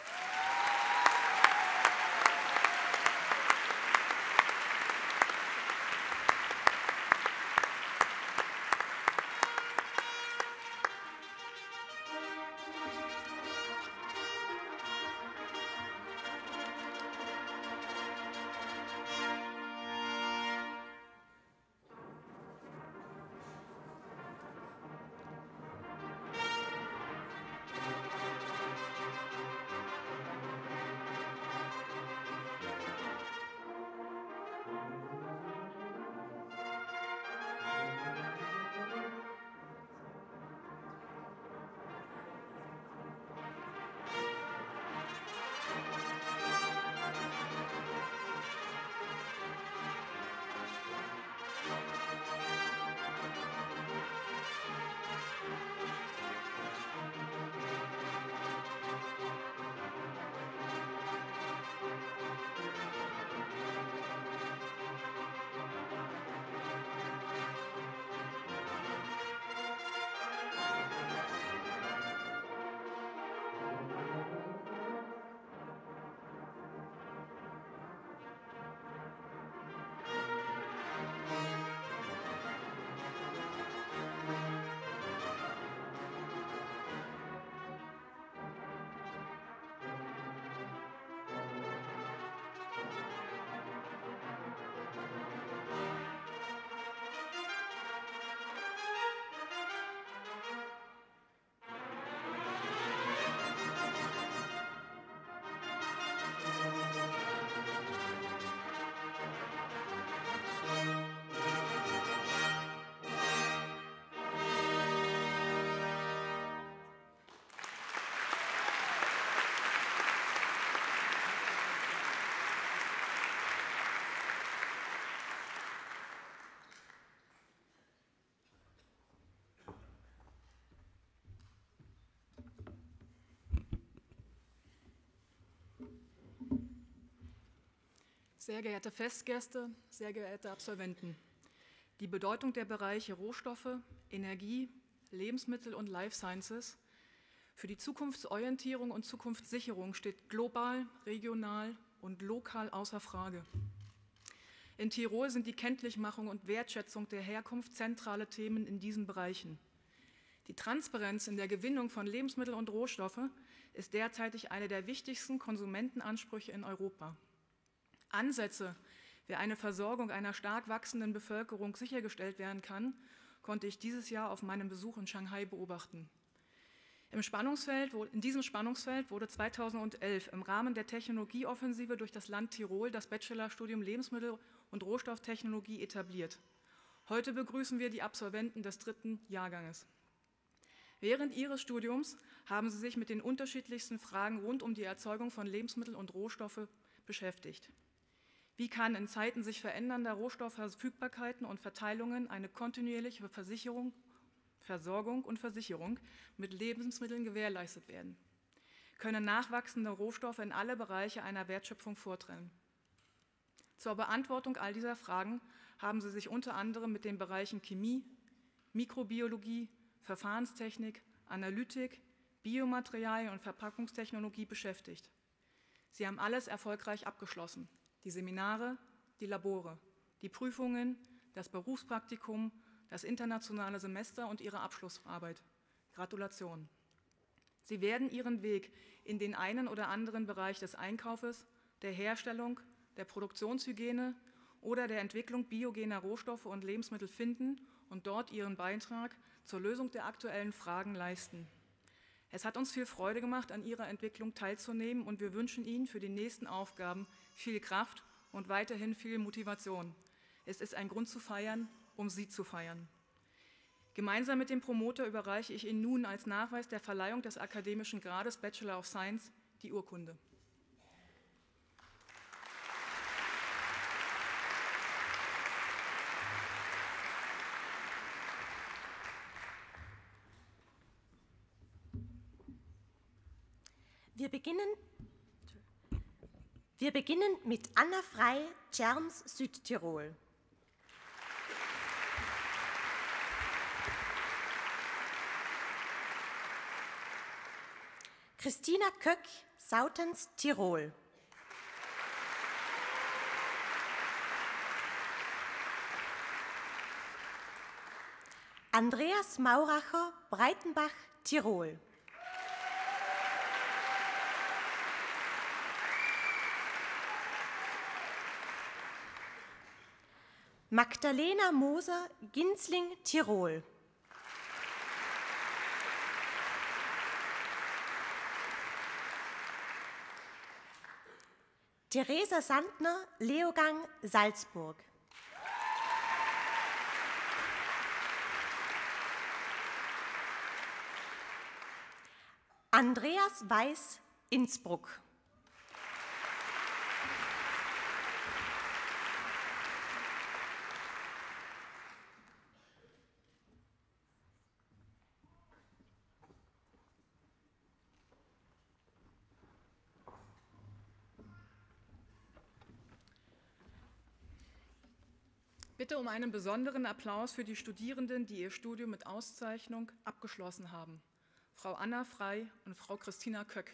Sehr geehrte Festgäste, sehr geehrte Absolventen, die Bedeutung der Bereiche Rohstoffe, Energie, Lebensmittel und Life Sciences für die Zukunftsorientierung und Zukunftssicherung steht global, regional und lokal außer Frage. In Tirol sind die Kenntlichmachung und Wertschätzung der Herkunft zentrale Themen in diesen Bereichen. Die Transparenz in der Gewinnung von Lebensmitteln und Rohstoffe ist derzeitig eine der wichtigsten Konsumentenansprüche in Europa. Ansätze, wie eine Versorgung einer stark wachsenden Bevölkerung sichergestellt werden kann, konnte ich dieses Jahr auf meinem Besuch in Shanghai beobachten. In diesem Spannungsfeld wurde 2011 im Rahmen der Technologieoffensive durch das Land Tirol das Bachelorstudium Lebensmittel- und Rohstofftechnologie etabliert. Heute begrüßen wir die Absolventen des 3. Jahrganges. Während ihres Studiums haben sie sich mit den unterschiedlichsten Fragen rund um die Erzeugung von Lebensmitteln und Rohstoffe beschäftigt. Wie kann in Zeiten sich verändernder Rohstoffverfügbarkeiten und Verteilungen eine kontinuierliche Versorgung und Versicherung mit Lebensmitteln gewährleistet werden? Können nachwachsende Rohstoffe in alle Bereiche einer Wertschöpfung vordringen? Zur Beantwortung all dieser Fragen haben sie sich unter anderem mit den Bereichen Chemie, Mikrobiologie, Verfahrenstechnik, Analytik, Biomaterialien und Verpackungstechnologie beschäftigt. Sie haben alles erfolgreich abgeschlossen. Die Seminare, die Labore, die Prüfungen, das Berufspraktikum, das internationale Semester und ihre Abschlussarbeit. Gratulation. Sie werden ihren Weg in den einen oder anderen Bereich des Einkaufes, der Herstellung, der Produktionshygiene oder der Entwicklung biogener Rohstoffe und Lebensmittel finden und dort ihren Beitrag zur Lösung der aktuellen Fragen leisten. Es hat uns viel Freude gemacht, an Ihrer Entwicklung teilzunehmen, und wir wünschen Ihnen für die nächsten Aufgaben viel Kraft und weiterhin viel Motivation. Es ist ein Grund zu feiern, um Sie zu feiern. Gemeinsam mit dem Promoter überreiche ich Ihnen nun als Nachweis der Verleihung des akademischen Grades Bachelor of Science die Urkunde. Wir beginnen mit Anna Frey, Tschernz, Südtirol. Christina Köck, Sauterns, Tirol. Andreas Mauracher, Breitenbach, Tirol. Magdalena Moser, Ginzling, Tirol. Theresa Sandner, Leogang, Salzburg. Andreas Weiß, Innsbruck. Bitte um einen besonderen Applaus für die Studierenden, die ihr Studium mit Auszeichnung abgeschlossen haben. Frau Anna Frey und Frau Christina Köck.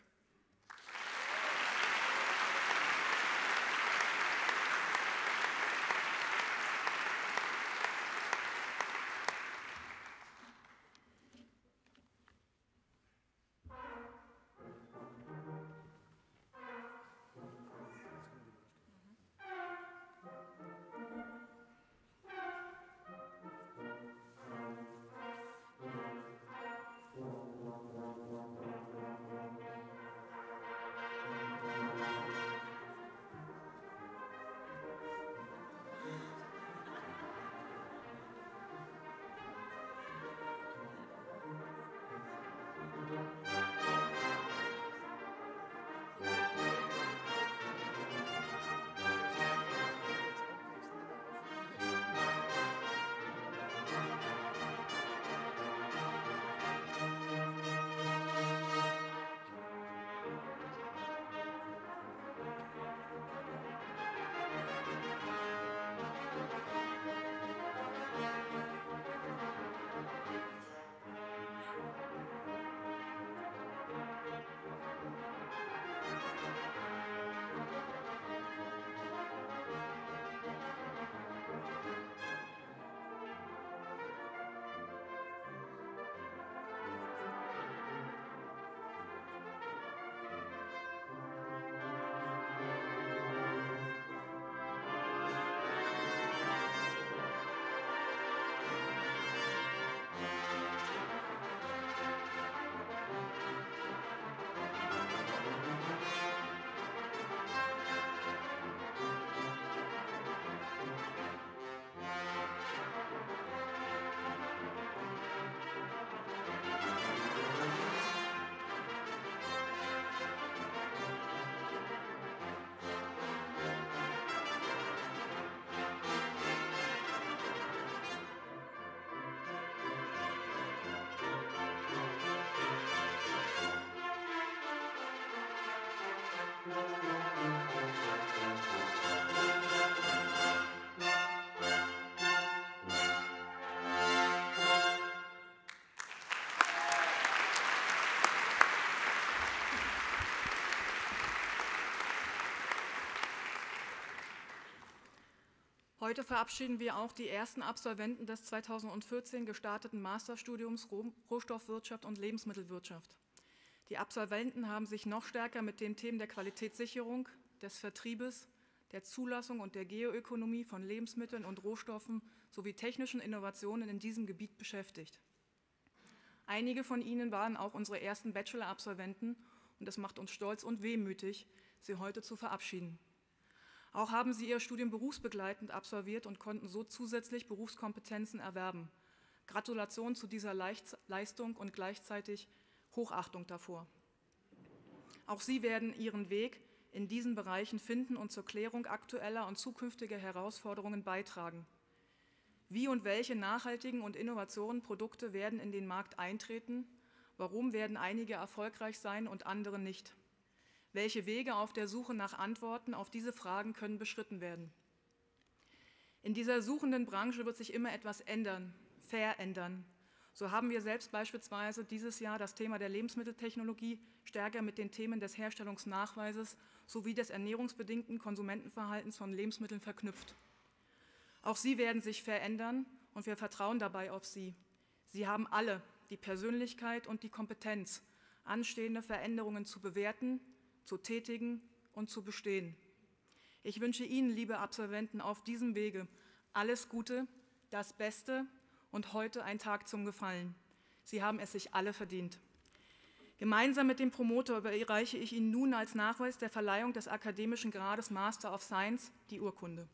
Heute verabschieden wir auch die ersten Absolventen des 2014 gestarteten Masterstudiums Rohstoffwirtschaft und Lebensmittelwirtschaft. Die Absolventen haben sich noch stärker mit den Themen der Qualitätssicherung, des Vertriebes, der Zulassung und der Geoökonomie von Lebensmitteln und Rohstoffen sowie technischen Innovationen in diesem Gebiet beschäftigt. Einige von ihnen waren auch unsere ersten Bachelor-Absolventen und es macht uns stolz und wehmütig, sie heute zu verabschieden. Auch haben sie ihr Studium berufsbegleitend absolviert und konnten so zusätzlich Berufskompetenzen erwerben. Gratulation zu dieser Leistung und gleichzeitig Hochachtung davor. Auch sie werden ihren Weg in diesen Bereichen finden und zur Klärung aktueller und zukünftiger Herausforderungen beitragen. Wie und welche nachhaltigen und innovativen Produkte werden in den Markt eintreten? Warum werden einige erfolgreich sein und andere nicht? Welche Wege auf der Suche nach Antworten auf diese Fragen können beschritten werden? In dieser suchenden Branche wird sich immer etwas ändern, verändern. So haben wir selbst beispielsweise dieses Jahr das Thema der Lebensmitteltechnologie stärker mit den Themen des Herstellungsnachweises sowie des ernährungsbedingten Konsumentenverhaltens von Lebensmitteln verknüpft. Auch sie werden sich verändern und wir vertrauen dabei auf sie. Sie haben alle die Persönlichkeit und die Kompetenz, anstehende Veränderungen zu bewerten, zu tätigen und zu bestehen. Ich wünsche Ihnen, liebe Absolventen, auf diesem Wege alles Gute, das Beste und heute ein Tag zum Gefallen. Sie haben es sich alle verdient. Gemeinsam mit dem Promotor überreiche ich Ihnen nun als Nachweis der Verleihung des akademischen Grades Master of Science die Urkunde.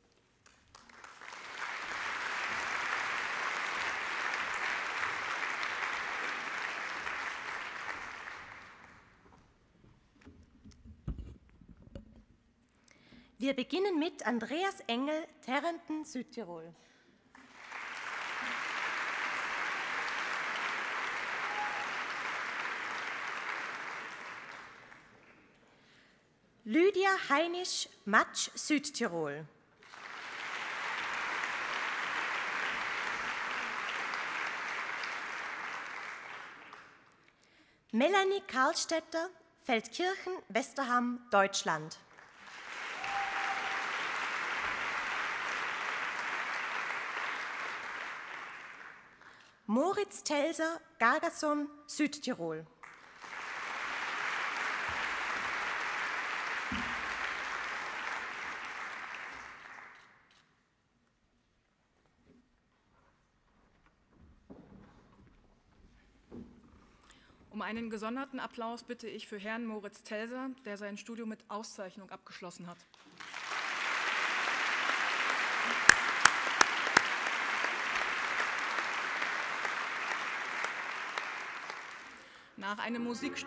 Wir beginnen mit Andreas Engel, Terrenten, Südtirol. Lydia Heinisch, Matsch, Südtirol. Melanie Karlstetter, Feldkirchen, Westerham, Deutschland. Moritz Telser, Gargason, Südtirol. Um einen gesonderten Applaus bitte ich für Herrn Moritz Telser, der sein Studium mit Auszeichnung abgeschlossen hat. Nach einem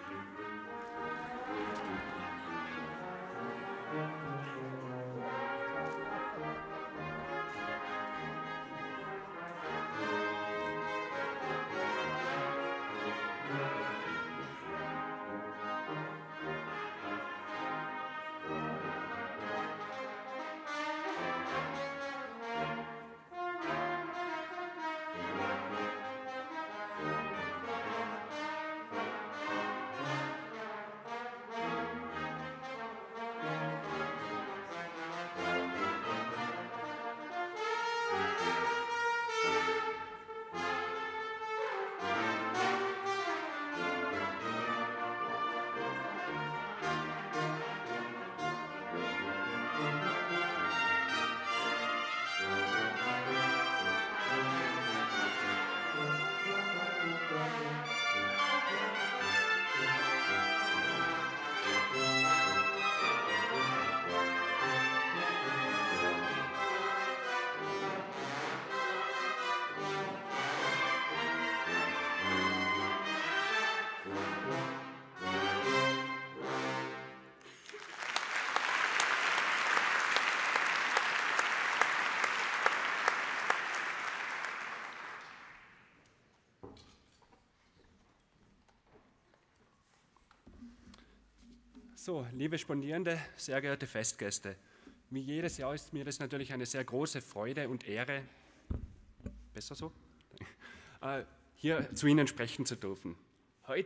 So, liebe Spondierende, sehr geehrte Festgäste, wie jedes Jahr ist mir das natürlich eine sehr große Freude und Ehre, besser so, hier zu Ihnen sprechen zu dürfen. Heute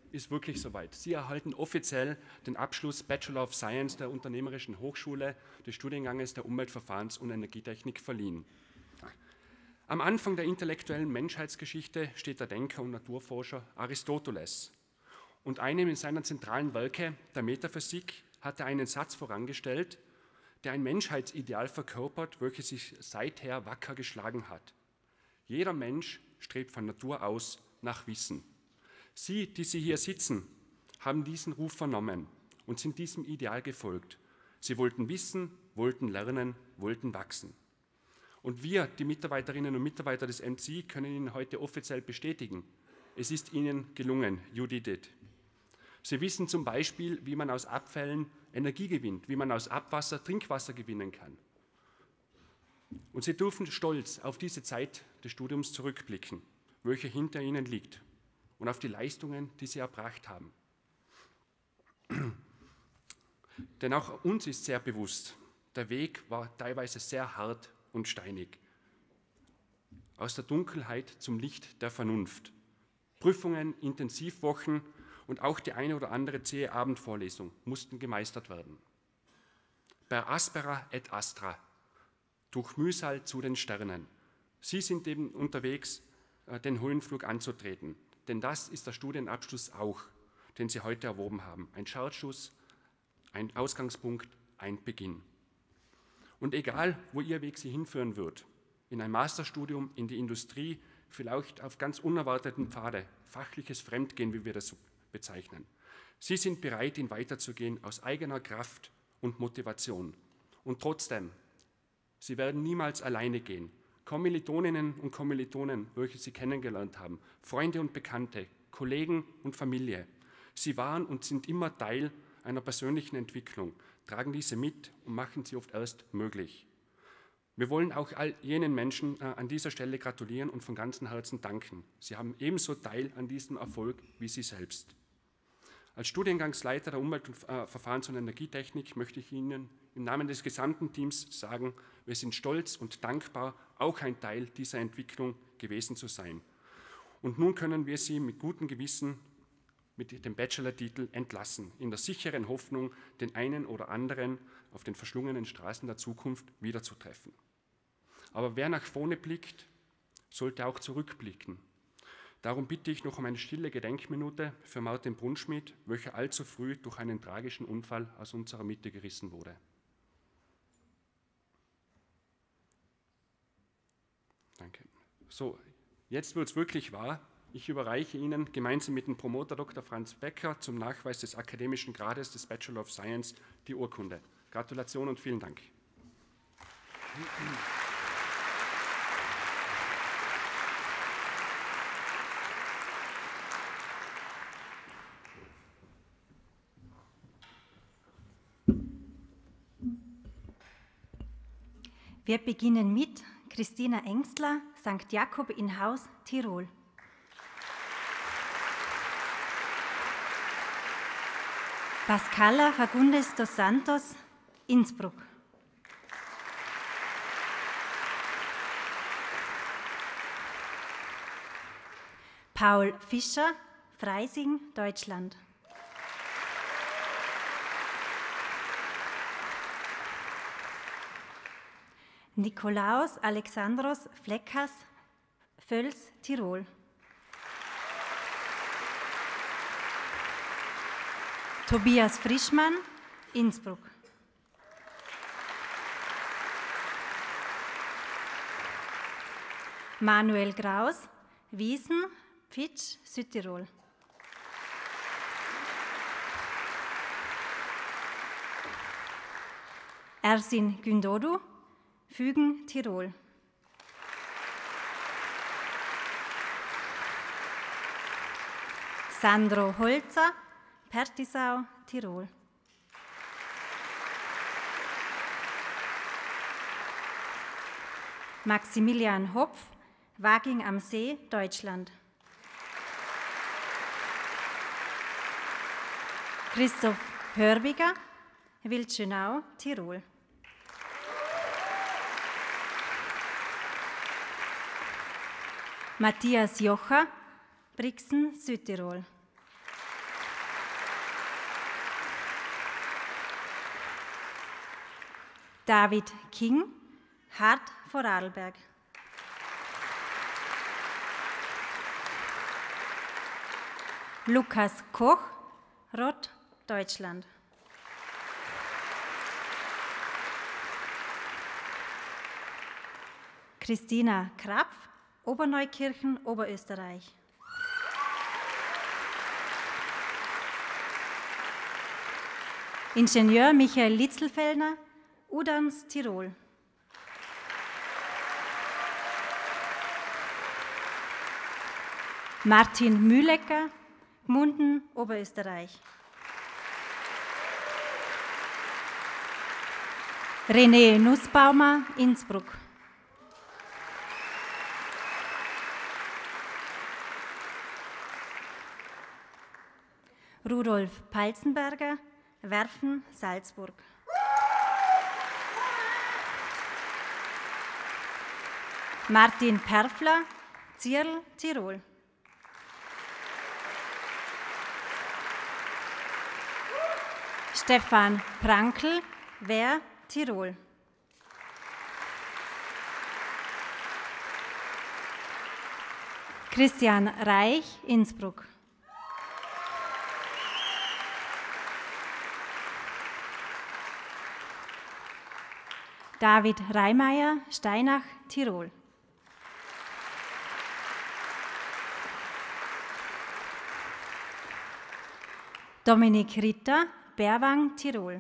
ist wirklich soweit. Sie erhalten offiziell den Abschluss Bachelor of Science der Unternehmerischen Hochschule des Studienganges der Umweltverfahrens- und Energietechnik verliehen. Am Anfang der intellektuellen Menschheitsgeschichte steht der Denker und Naturforscher Aristoteles. Und einem seiner zentralen Werke, der Metaphysik, hat er einen Satz vorangestellt, der ein Menschheitsideal verkörpert, welches sich seither wacker geschlagen hat. Jeder Mensch strebt von Natur aus nach Wissen. Sie, die Sie hier sitzen, haben diesen Ruf vernommen und sind diesem Ideal gefolgt. Sie wollten wissen, wollten lernen, wollten wachsen. Und wir, die Mitarbeiterinnen und Mitarbeiter des MC, können Ihnen heute offiziell bestätigen, es ist Ihnen gelungen, you did it. Sie wissen zum Beispiel, wie man aus Abfällen Energie gewinnt, wie man aus Abwasser Trinkwasser gewinnen kann. Und Sie dürfen stolz auf diese Zeit des Studiums zurückblicken, welche hinter Ihnen liegt, und auf die Leistungen, die Sie erbracht haben. Denn auch uns ist sehr bewusst, der Weg war teilweise sehr hart und steinig. Aus der Dunkelheit zum Licht der Vernunft. Prüfungen, Intensivwochen und auch die eine oder andere zähe Abendvorlesung mussten gemeistert werden. Per aspera et astra, durch Mühsal zu den Sternen. Sie sind eben unterwegs, den Höhenflug anzutreten. Denn das ist der Studienabschluss auch, den Sie heute erworben haben. Ein Startschuss, ein Ausgangspunkt, ein Beginn. Und egal, wo Ihr Weg Sie hinführen wird, in ein Masterstudium, in die Industrie, vielleicht auf ganz unerwarteten Pfade, fachliches Fremdgehen, wie wir das so bezeichnen. Sie sind bereit, ihn weiterzugehen aus eigener Kraft und Motivation. Und trotzdem, Sie werden niemals alleine gehen. Kommilitoninnen und Kommilitonen, welche Sie kennengelernt haben, Freunde und Bekannte, Kollegen und Familie. Sie waren und sind immer Teil einer persönlichen Entwicklung, tragen diese mit und machen sie oft erst möglich. Wir wollen auch all jenen Menschen an dieser Stelle gratulieren und von ganzem Herzen danken. Sie haben ebenso Teil an diesem Erfolg wie Sie selbst. Als Studiengangsleiter der Umwelt- und Verfahrens- und Energietechnik möchte ich Ihnen im Namen des gesamten Teams sagen, wir sind stolz und dankbar, auch ein Teil dieser Entwicklung gewesen zu sein. Und nun können wir Sie mit gutem Gewissen mit dem Bachelor-Titel entlassen, in der sicheren Hoffnung, den einen oder anderen auf den verschlungenen Straßen der Zukunft wiederzutreffen. Aber wer nach vorne blickt, sollte auch zurückblicken. Darum bitte ich noch um eine stille Gedenkminute für Martin Brunschmidt, welcher allzu früh durch einen tragischen Unfall aus unserer Mitte gerissen wurde. Danke. So, jetzt wird es wirklich wahr. Ich überreiche Ihnen gemeinsam mit dem Promoter Dr. Franz Becker zum Nachweis des akademischen Grades des Bachelor of Science die Urkunde. Gratulation und vielen Dank. Wir beginnen mit Christina Engstler, St. Jakob in Haus, Tirol. Pascala Fagundes dos Santos, Innsbruck. Paul Fischer, Freising, Deutschland. Nikolaos Alexandros Fleckas, Völs, Tirol. Tobias Frischmann, Innsbruck. Manuel Graus, Wiesen, Pfitsch, Südtirol. Ersin Gündoğdu, Fügen, Tirol. Sandro Holzer, Pertisau, Tirol. Maximilian Hopf, Waging am See, Deutschland. Christoph Hörbiger, Wildschönau, Tirol. Matthias Jocher, Brixen, Südtirol. David King, Hart Vorarlberg. Lukas Koch, Rott, Deutschland. Christina Krapf, Oberneukirchen, Oberösterreich. Ingenieur Michael Litzelfellner, Udans, Tirol. Martin Mühlecker, Gmunden, Oberösterreich. René Nussbaumer, Innsbruck. Rudolf Palzenberger, Werfen, Salzburg. Martin Perfler, Zierl, Tirol. Stefan Prankl, Wehr, Tirol. Christian Reich, Innsbruck. David Reimeyer, Steinach, Tirol. Dominik Ritter, Berwang, Tirol.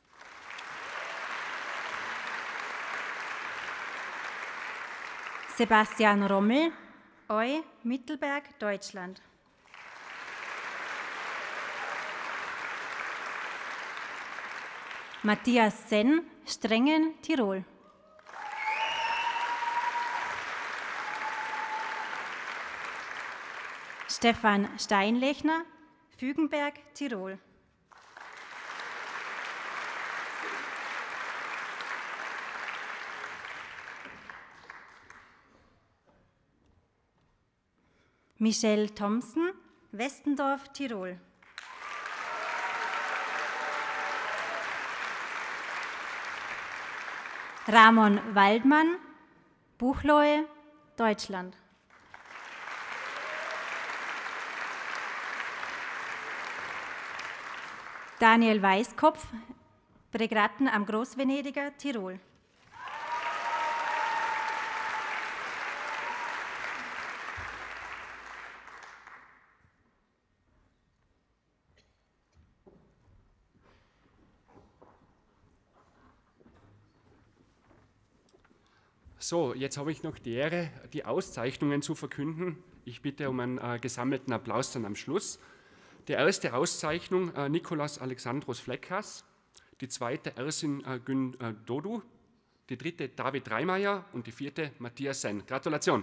Sebastian Rommel, Eu, Mittelberg, Deutschland. Matthias Senn, Strengen, Tirol. Stefan Steinlechner, Fügenberg, Tirol. Michelle Thompson, Westendorf, Tirol. Ramon Waldmann, Buchloe, Deutschland. Daniel Weißkopf, Bregratten am Großvenediger, Tirol. So, jetzt habe ich noch die Ehre, die Auszeichnungen zu verkünden. Ich bitte um einen gesammelten Applaus dann am Schluss. Die erste Auszeichnung Nikolaus Alexandros Fleckas, die zweite Ersin Gün Dodu, die dritte David Reimeyer und die vierte Matthias Senn. Gratulation!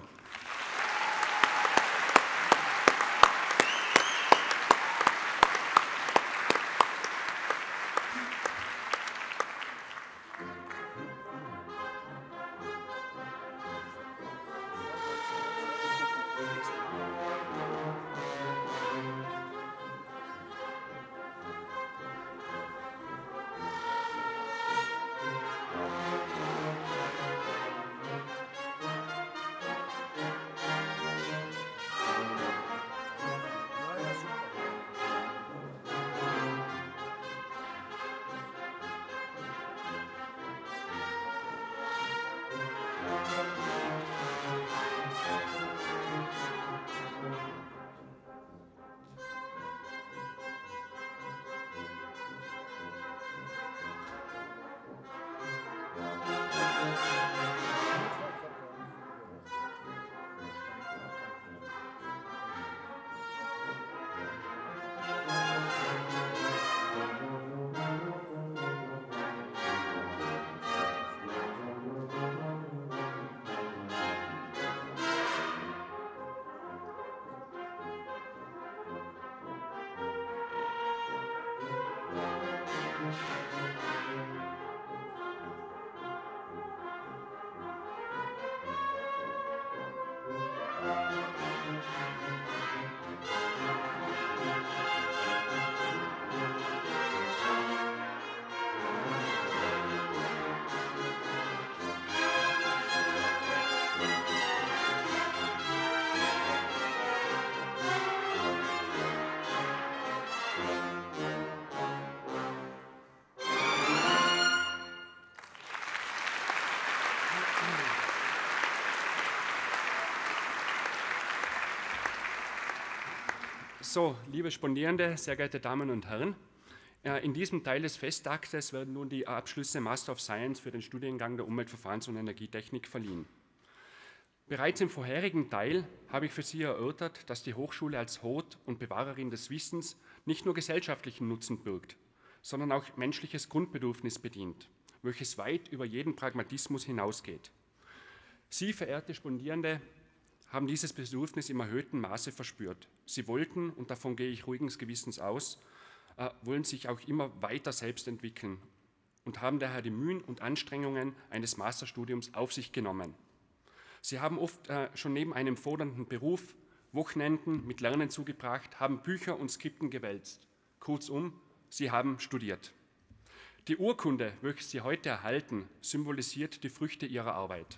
So, liebe Spondierende, sehr geehrte Damen und Herren, in diesem Teil des Festaktes werden nun die Abschlüsse Master of Science für den Studiengang der Umweltverfahrens- und Energietechnik verliehen. Bereits im vorherigen Teil habe ich für Sie erörtert, dass die Hochschule als Hort und Bewahrerin des Wissens nicht nur gesellschaftlichen Nutzen birgt, sondern auch menschliches Grundbedürfnis bedient, welches weit über jeden Pragmatismus hinausgeht. Sie, verehrte Spondierende, haben dieses Bedürfnis im erhöhten Maße verspürt. Sie wollten, und davon gehe ich ruhigen Gewissens aus, wollen sich auch immer weiter selbst entwickeln und haben daher die Mühen und Anstrengungen eines Masterstudiums auf sich genommen. Sie haben oft schon neben einem fordernden Beruf Wochenenden mit Lernen zugebracht, haben Bücher und Skripten gewälzt. Kurzum, sie haben studiert. Die Urkunde, welche Sie heute erhalten, symbolisiert die Früchte Ihrer Arbeit.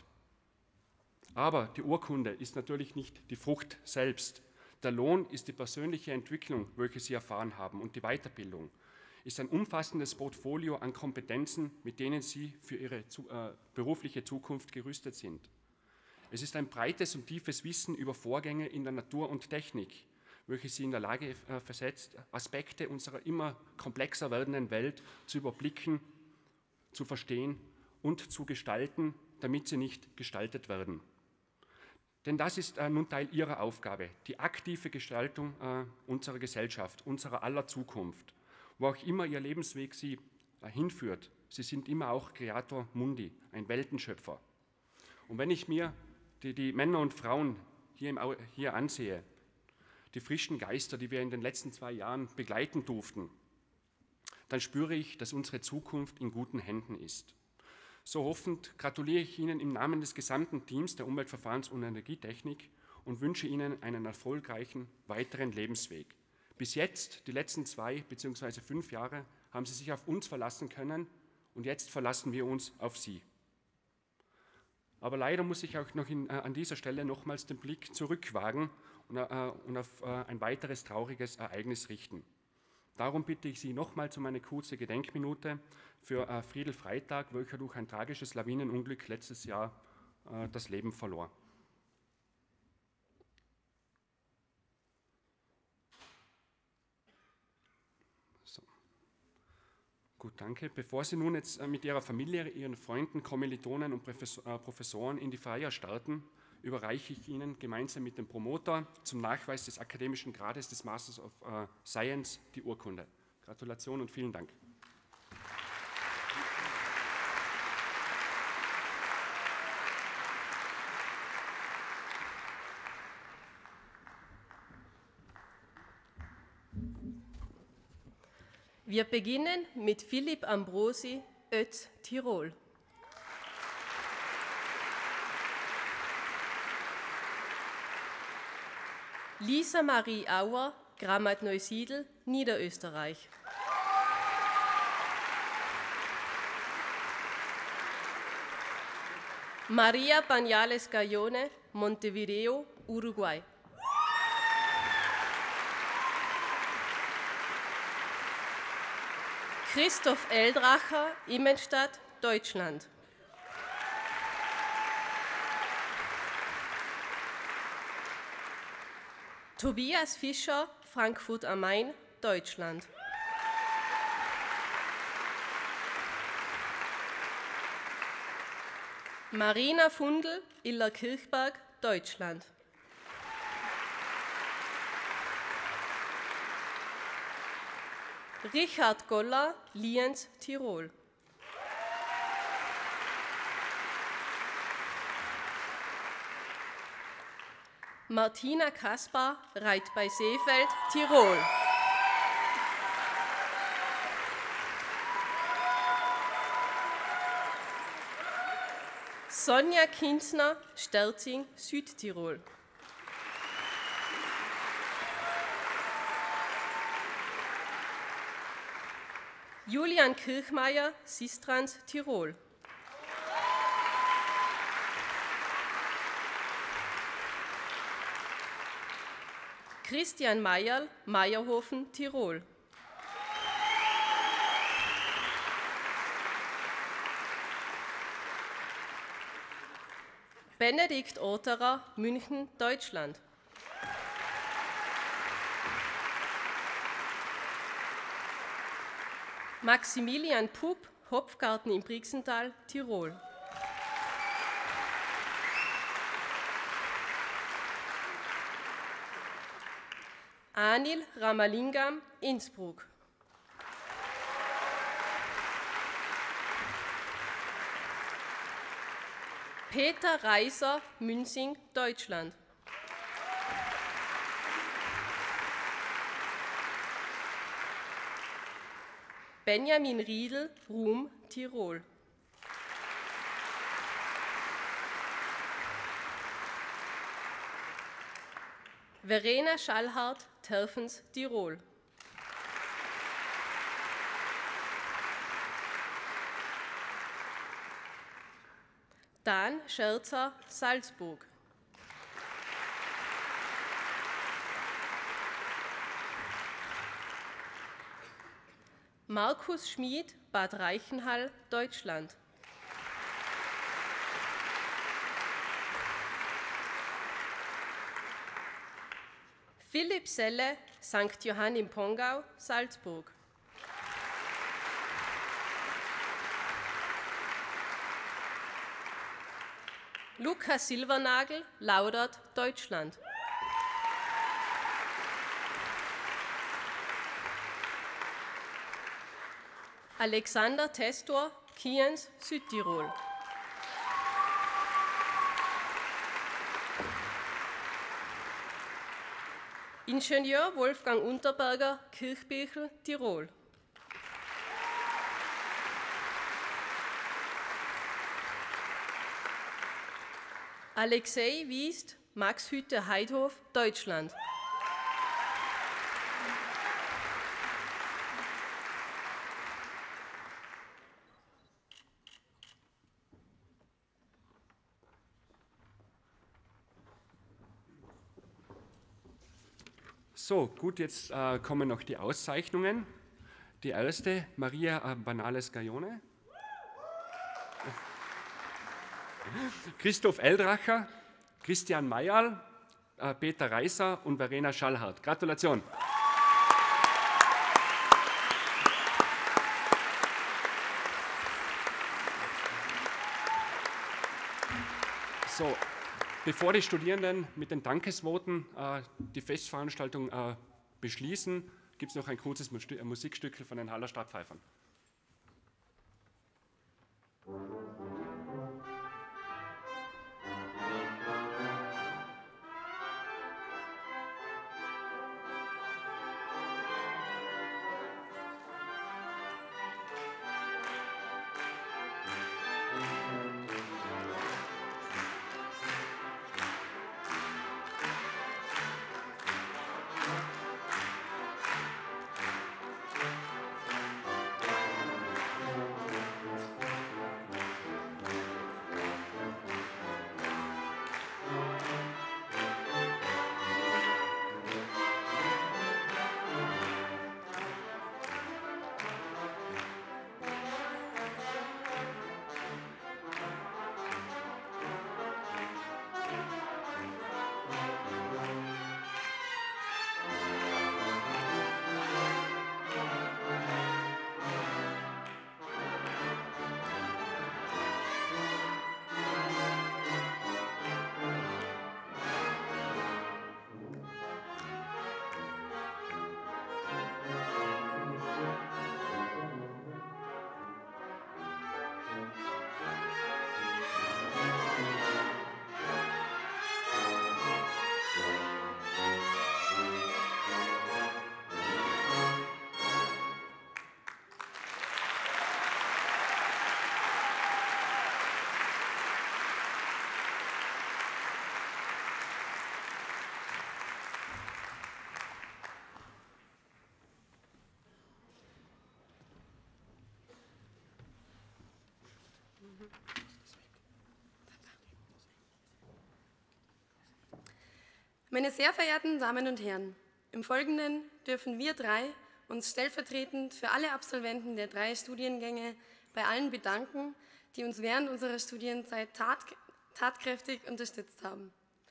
Aber die Urkunde ist natürlich nicht die Frucht selbst. Der Lohn ist die persönliche Entwicklung, welche Sie erfahren haben, und die Weiterbildung ist ein umfassendes Portfolio an Kompetenzen, mit denen Sie für Ihre berufliche Zukunft gerüstet sind. Es ist ein breites und tiefes Wissen über Vorgänge in der Natur und Technik, welche Sie in der Lage versetzt, Aspekte unserer immer komplexer werdenden Welt zu überblicken, zu verstehen und zu gestalten, damit sie nicht gestaltet werden. Denn das ist nun Teil Ihrer Aufgabe, die aktive Gestaltung unserer Gesellschaft, unserer aller Zukunft, wo auch immer Ihr Lebensweg Sie hinführt. Sie sind immer auch Creator Mundi, ein Weltenschöpfer. Und wenn ich mir die Männer und Frauen hier ansehe, die frischen Geister, die wir in den letzten 2 Jahren begleiten durften, dann spüre ich, dass unsere Zukunft in guten Händen ist. So hoffend gratuliere ich Ihnen im Namen des gesamten Teams der Umweltverfahrens- und Energietechnik und wünsche Ihnen einen erfolgreichen weiteren Lebensweg. Bis jetzt, die letzten 2 bzw. 5 Jahre, haben Sie sich auf uns verlassen können und jetzt verlassen wir uns auf Sie. Aber leider muss ich auch noch an dieser Stelle nochmals den Blick zurückwagen und auf ein weiteres trauriges Ereignis richten. Darum bitte ich Sie nochmals um eine kurze Gedenkminute für Friedel Freitag, welcher durch ein tragisches Lawinenunglück letztes Jahr das Leben verlor. So. Gut, danke. Bevor Sie nun jetzt mit Ihrer Familie, Ihren Freunden, Kommilitonen und Professoren in die Feier starten, überreiche ich Ihnen gemeinsam mit dem Promoter zum Nachweis des akademischen Grades des Masters of Science die Urkunde. Gratulation und vielen Dank. Wir beginnen mit Philipp Ambrosi, Ötz, Tirol. Lisa Marie Auer, Grammat Neusiedl, Niederösterreich. Maria Banales Gallone, Montevideo, Uruguay. Christoph Eldracher, Immenstadt, Deutschland. Tobias Fischer, Frankfurt am Main, Deutschland. Marina Fundel, Illerkirchberg, Deutschland. Richard Goller, Lienz, Tirol. Martina Kaspar, Reit bei Seefeld, Tirol. Sonja Kinzner, Sterzing, Südtirol. Julian Kirchmeier, Sistrans, Tirol. Christian Meyerl, Meierhofen, Tirol. Benedikt Otterer, München, Deutschland. Maximilian Pupp, Hopfgarten im Brixental, Tirol. Anil Ramalingam, Innsbruck. Peter Reiser, Münzing, Deutschland. Benjamin Riedl, Rum, Tirol. Verena Schallhardt, Terfens, Tirol. Dan Scherzer, Salzburg. Markus Schmid, Bad Reichenhall, Deutschland. Philipp Selle, St. Johann im Pongau, Salzburg. Lukas Silbernagel, Laudert, Deutschland. Alexander Testor, Kienz, Südtirol. Ingenieur Wolfgang Unterberger, Kirchbirchel, Tirol. Alexei Wiest, Maxhütte, Heidhof, Deutschland. So, gut, jetzt kommen noch die Auszeichnungen. Die erste, Maria Banales-Gajone. Christoph Eldracher, Christian Mayal, Peter Reiser und Verena Schallhardt. Gratulation. So, bevor die Studierenden mit den Dankesvoten die Festveranstaltung beschließen, gibt es noch ein kurzes Musikstück von den Haller Stadtpfeifern. Meine sehr verehrten Damen und Herren, im Folgenden dürfen wir drei uns stellvertretend für alle Absolventen der 3 Studiengänge bei allen bedanken, die uns während unserer Studienzeit tatkräftig unterstützt haben.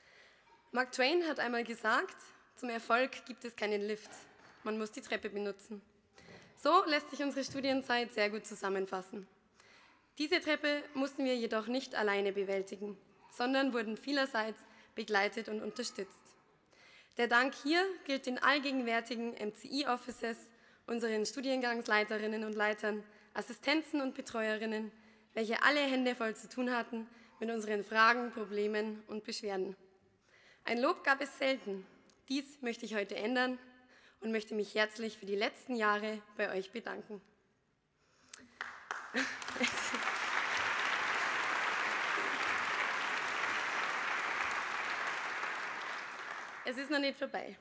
Mark Twain hat einmal gesagt, zum Erfolg gibt es keinen Lift, man muss die Treppe benutzen. So lässt sich unsere Studienzeit sehr gut zusammenfassen. Diese Treppe mussten wir jedoch nicht alleine bewältigen, sondern wurden vielerseits begleitet und unterstützt. Der Dank hier gilt den allgegenwärtigen MCI-Offices, unseren Studiengangsleiterinnen und Leitern, Assistenzen und Betreuerinnen, welche alle Hände voll zu tun hatten mit unseren Fragen, Problemen und Beschwerden. Ein Lob gab es selten. Dies möchte ich heute ändern und möchte mich herzlich für die letzten Jahre bei euch bedanken. Es ist noch nicht vorbei.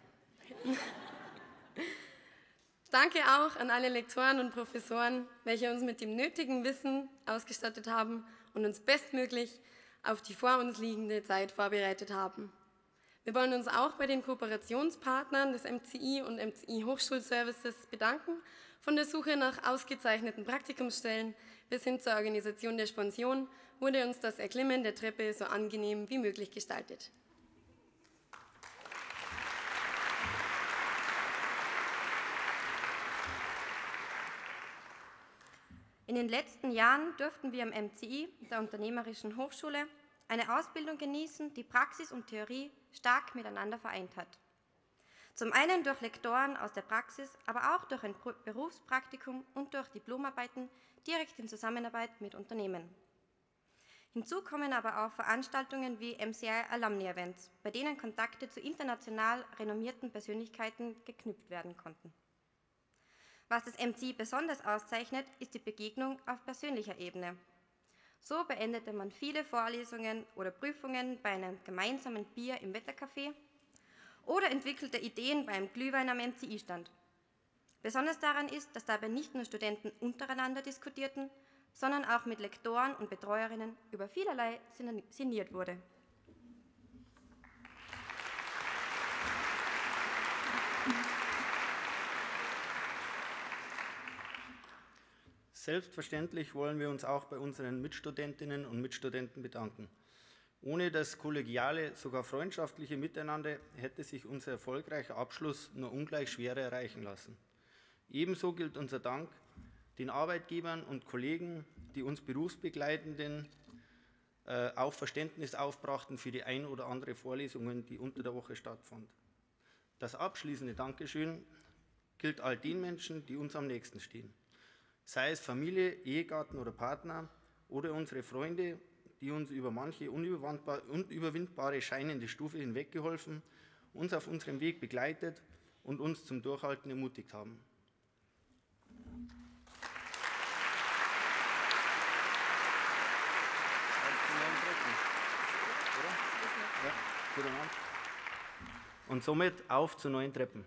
Danke auch an alle Lektoren und Professoren, welche uns mit dem nötigen Wissen ausgestattet haben und uns bestmöglich auf die vor uns liegende Zeit vorbereitet haben. Wir wollen uns auch bei den Kooperationspartnern des MCI und MCI Hochschulservices bedanken, von der Suche nach ausgezeichneten Praktikumsstellen bis hin zur Organisation der Spension wurde uns das Erklimmen der Treppe so angenehm wie möglich gestaltet. In den letzten Jahren durften wir am MCI, der Unternehmerischen Hochschule, eine Ausbildung genießen, die Praxis und Theorie stark miteinander vereint hat. Zum einen durch Lektoren aus der Praxis, aber auch durch ein Berufspraktikum und durch Diplomarbeiten direkt in Zusammenarbeit mit Unternehmen. Hinzu kommen aber auch Veranstaltungen wie MCI Alumni Events, bei denen Kontakte zu international renommierten Persönlichkeiten geknüpft werden konnten. Was das MCI besonders auszeichnet, ist die Begegnung auf persönlicher Ebene. So beendete man viele Vorlesungen oder Prüfungen bei einem gemeinsamen Bier im Wettercafé oder entwickelte Ideen beim Glühwein am MCI-Stand. Besonders daran ist, dass dabei nicht nur Studenten untereinander diskutierten, sondern auch mit Lektoren und Betreuerinnen über vielerlei sinniert wurde. Selbstverständlich wollen wir uns auch bei unseren Mitstudentinnen und Mitstudenten bedanken. Ohne das kollegiale, sogar freundschaftliche Miteinander hätte sich unser erfolgreicher Abschluss nur ungleich schwerer erreichen lassen. Ebenso gilt unser Dank den Arbeitgebern und Kollegen, die uns Berufsbegleitenden auch Verständnis aufbrachten für die ein oder andere Vorlesungen, die unter der Woche stattfand. Das abschließende Dankeschön gilt all den Menschen, die uns am nächsten stehen. Sei es Familie, Ehegatten oder Partner oder unsere Freunde, die uns über manche unüberwindbare scheinende Stufe hinweggeholfen, uns auf unserem Weg begleitet und uns zum Durchhalten ermutigt haben. Und somit auf zu neuen Treppen.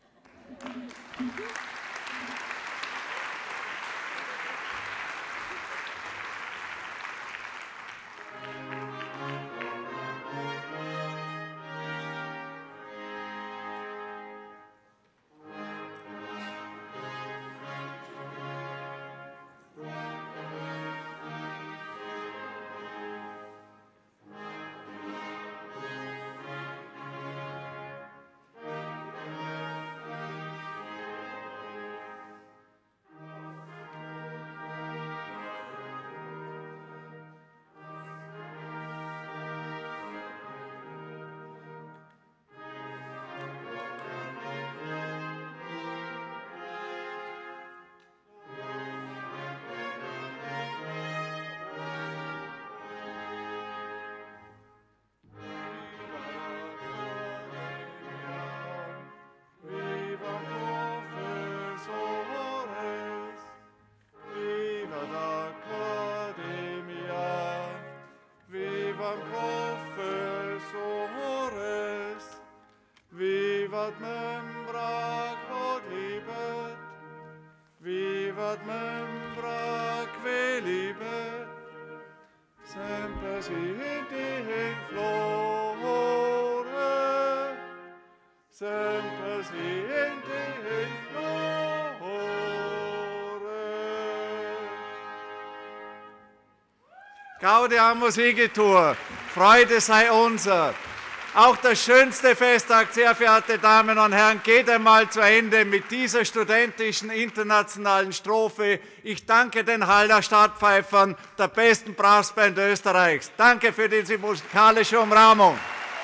Vivat membra quod libet, vivat membra que libet, semper siit in flore, semper siit in flore. Gaudeamus igitur, Freude sei unser. Auch das schönste Festtag, sehr verehrte Damen und Herren, geht einmal zu Ende mit dieser studentischen internationalen Strophe. Ich danke den Halder Stadtpfeifern, der besten Brassband Österreichs. Danke für diese musikalische Umrahmung.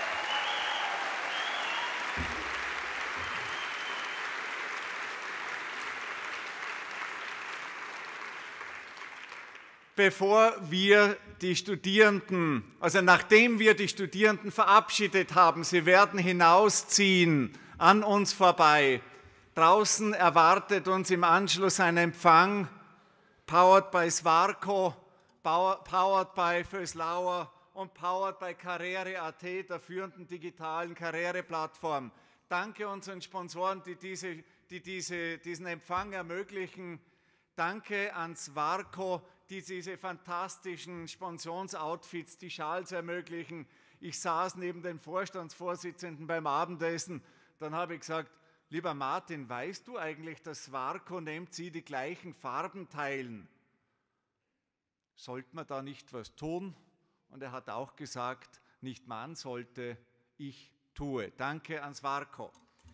Nachdem wir die Studierenden verabschiedet haben, sie werden hinausziehen an uns vorbei. Draußen erwartet uns im Anschluss ein Empfang, powered by Svarco, powered by Vöslauer und powered by Karriere.at, der führenden digitalen Karriereplattform. Danke unseren Sponsoren, die diesen Empfang ermöglichen. Danke an Svarco, die diese fantastischen Sponsorsoutfits, die Schals ermöglichen. Ich saß neben den Vorstandsvorsitzenden beim Abendessen, dann habe ich gesagt, lieber Martin, weißt du eigentlich, dass Svarco und MC die gleichen Farben teilen? Sollte man da nicht was tun? Und er hat auch gesagt, nicht man sollte, ich tue. Danke an Svarco.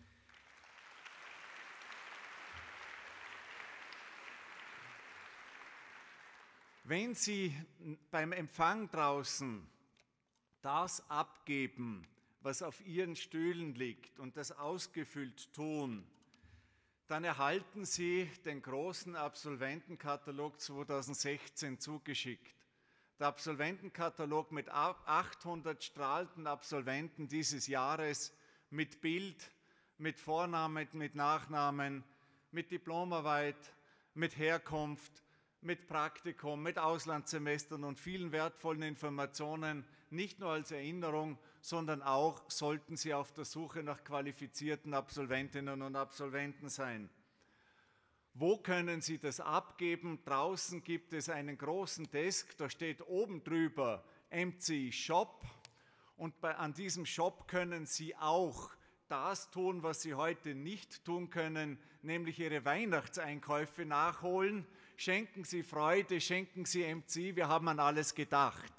Wenn Sie beim Empfang draußen das abgeben, was auf Ihren Stühlen liegt und das ausgefüllt tun, dann erhalten Sie den großen Absolventenkatalog 2016 zugeschickt. Der Absolventenkatalog mit 800 strahlenden Absolventen dieses Jahres mit Bild, mit Vornamen, mit Nachnamen, mit Diplomarbeit, mit Herkunft, mit Praktikum, mit Auslandssemestern und vielen wertvollen Informationen, nicht nur als Erinnerung, sondern auch sollten Sie auf der Suche nach qualifizierten Absolventinnen und Absolventen sein. Wo können Sie das abgeben? Draußen gibt es einen großen Desk, da steht oben drüber MC Shop und an diesem Shop können Sie auch das tun, was Sie heute nicht tun können, nämlich Ihre Weihnachtseinkäufe nachholen. Schenken Sie Freude, schenken Sie MC, wir haben an alles gedacht.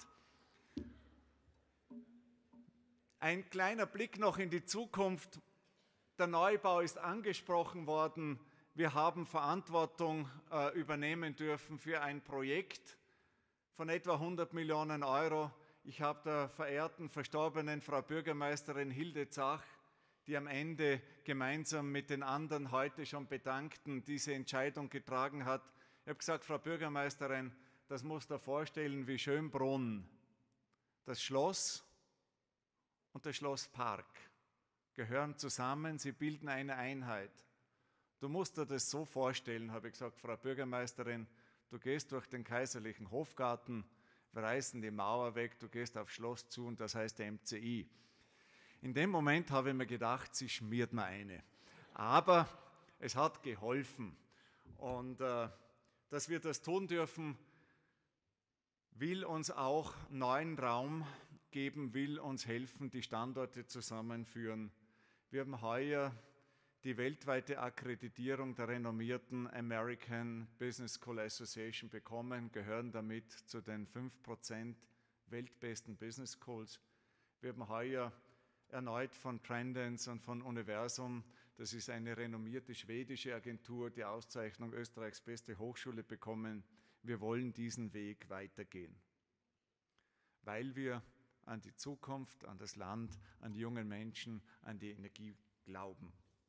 Ein kleiner Blick noch in die Zukunft. Der Neubau ist angesprochen worden. Wir haben Verantwortung übernehmen dürfen für ein Projekt von etwa 100 Millionen Euro. Ich habe der verehrten verstorbenen Frau Bürgermeisterin Hilde Zach, die am Ende gemeinsam mit den anderen heute schon Bedankten diese Entscheidung getragen hat. Ich habe gesagt, Frau Bürgermeisterin, das musst du dir vorstellen wie Schönbrunn. Das Schloss und der Schlosspark gehören zusammen, sie bilden eine Einheit. Du musst dir das so vorstellen, habe ich gesagt, Frau Bürgermeisterin, du gehst durch den kaiserlichen Hofgarten, wir reißen die Mauer weg, du gehst aufs Schloss zu und das heißt MCI. In dem Moment habe ich mir gedacht, sie schmiert mir eine. Aber es hat geholfen. Und dass wir das tun dürfen, will uns auch neuen Raum geben, will uns helfen, die Standorte zusammenführen. Wir haben heuer die weltweite Akkreditierung der renommierten American Business School Association bekommen, gehören damit zu den 5% weltbesten Business Schools. Wir haben heuer erneut von Trendance und von Universum, das ist eine renommierte schwedische Agentur, die Auszeichnung Österreichs beste Hochschule bekommen. Wir wollen diesen Weg weitergehen, weil wir an die Zukunft, an das Land, an die jungen Menschen, an die Energie glauben.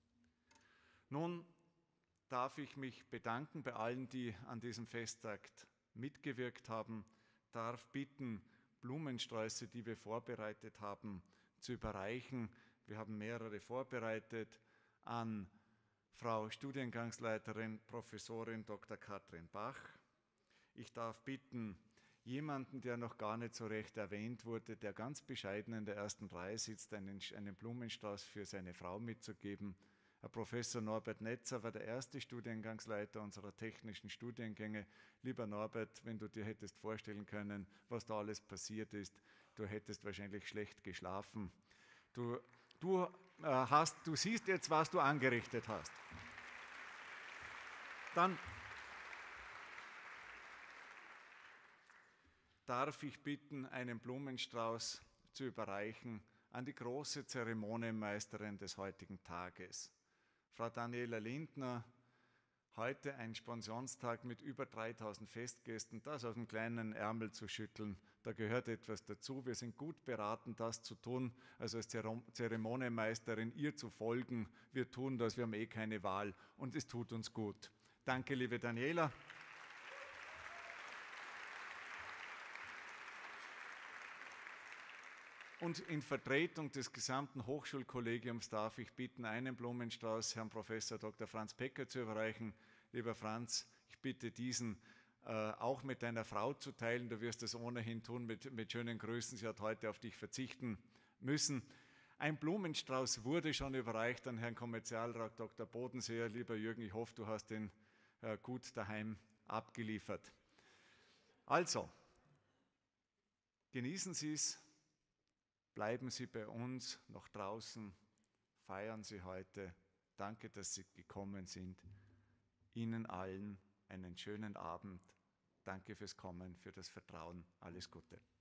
Nun darf ich mich bedanken bei allen, die an diesem Festtag mitgewirkt haben, darf bitten, Blumensträuße, die wir vorbereitet haben, zu überreichen. Wir haben mehrere vorbereitet an Frau Studiengangsleiterin Professorin Dr. Katrin Bach. Ich darf bitten, jemanden, der noch gar nicht so recht erwähnt wurde, der ganz bescheiden in der ersten Reihe sitzt, einen Blumenstrauß für seine Frau mitzugeben. Herr Professor Norbert Netzer war der erste Studiengangsleiter unserer technischen Studiengänge. Lieber Norbert, wenn du dir hättest vorstellen können, was da alles passiert ist, du hättest wahrscheinlich schlecht geschlafen. Du siehst jetzt, was du angerichtet hast. Dann darf ich bitten, einen Blumenstrauß zu überreichen an die große Zeremonienmeisterin des heutigen Tages, Frau Daniela Lindner. Heute ein Spensionstag mit über 3000 Festgästen, das aus dem kleinen Ärmel zu schütteln, da gehört etwas dazu. Wir sind gut beraten, das zu tun, also als Zeremonienmeisterin ihr zu folgen. Wir tun das, wir haben eh keine Wahl und es tut uns gut. Danke, liebe Daniela. Und in Vertretung des gesamten Hochschulkollegiums darf ich bitten, einen Blumenstrauß Herrn Professor Dr. Franz Pecker zu überreichen. Lieber Franz, ich bitte diesen auch mit deiner Frau zu teilen. Du wirst das ohnehin tun mit schönen Grüßen. Sie hat heute auf dich verzichten müssen. Ein Blumenstrauß wurde schon überreicht an Herrn Kommerzialrat Dr. Bodenseer. Lieber Jürgen, ich hoffe, du hast den gut daheim abgeliefert. Also, genießen Sie es. Bleiben Sie bei uns noch draußen, feiern Sie heute. Danke, dass Sie gekommen sind. Ihnen allen einen schönen Abend. Danke fürs Kommen, für das Vertrauen. Alles Gute.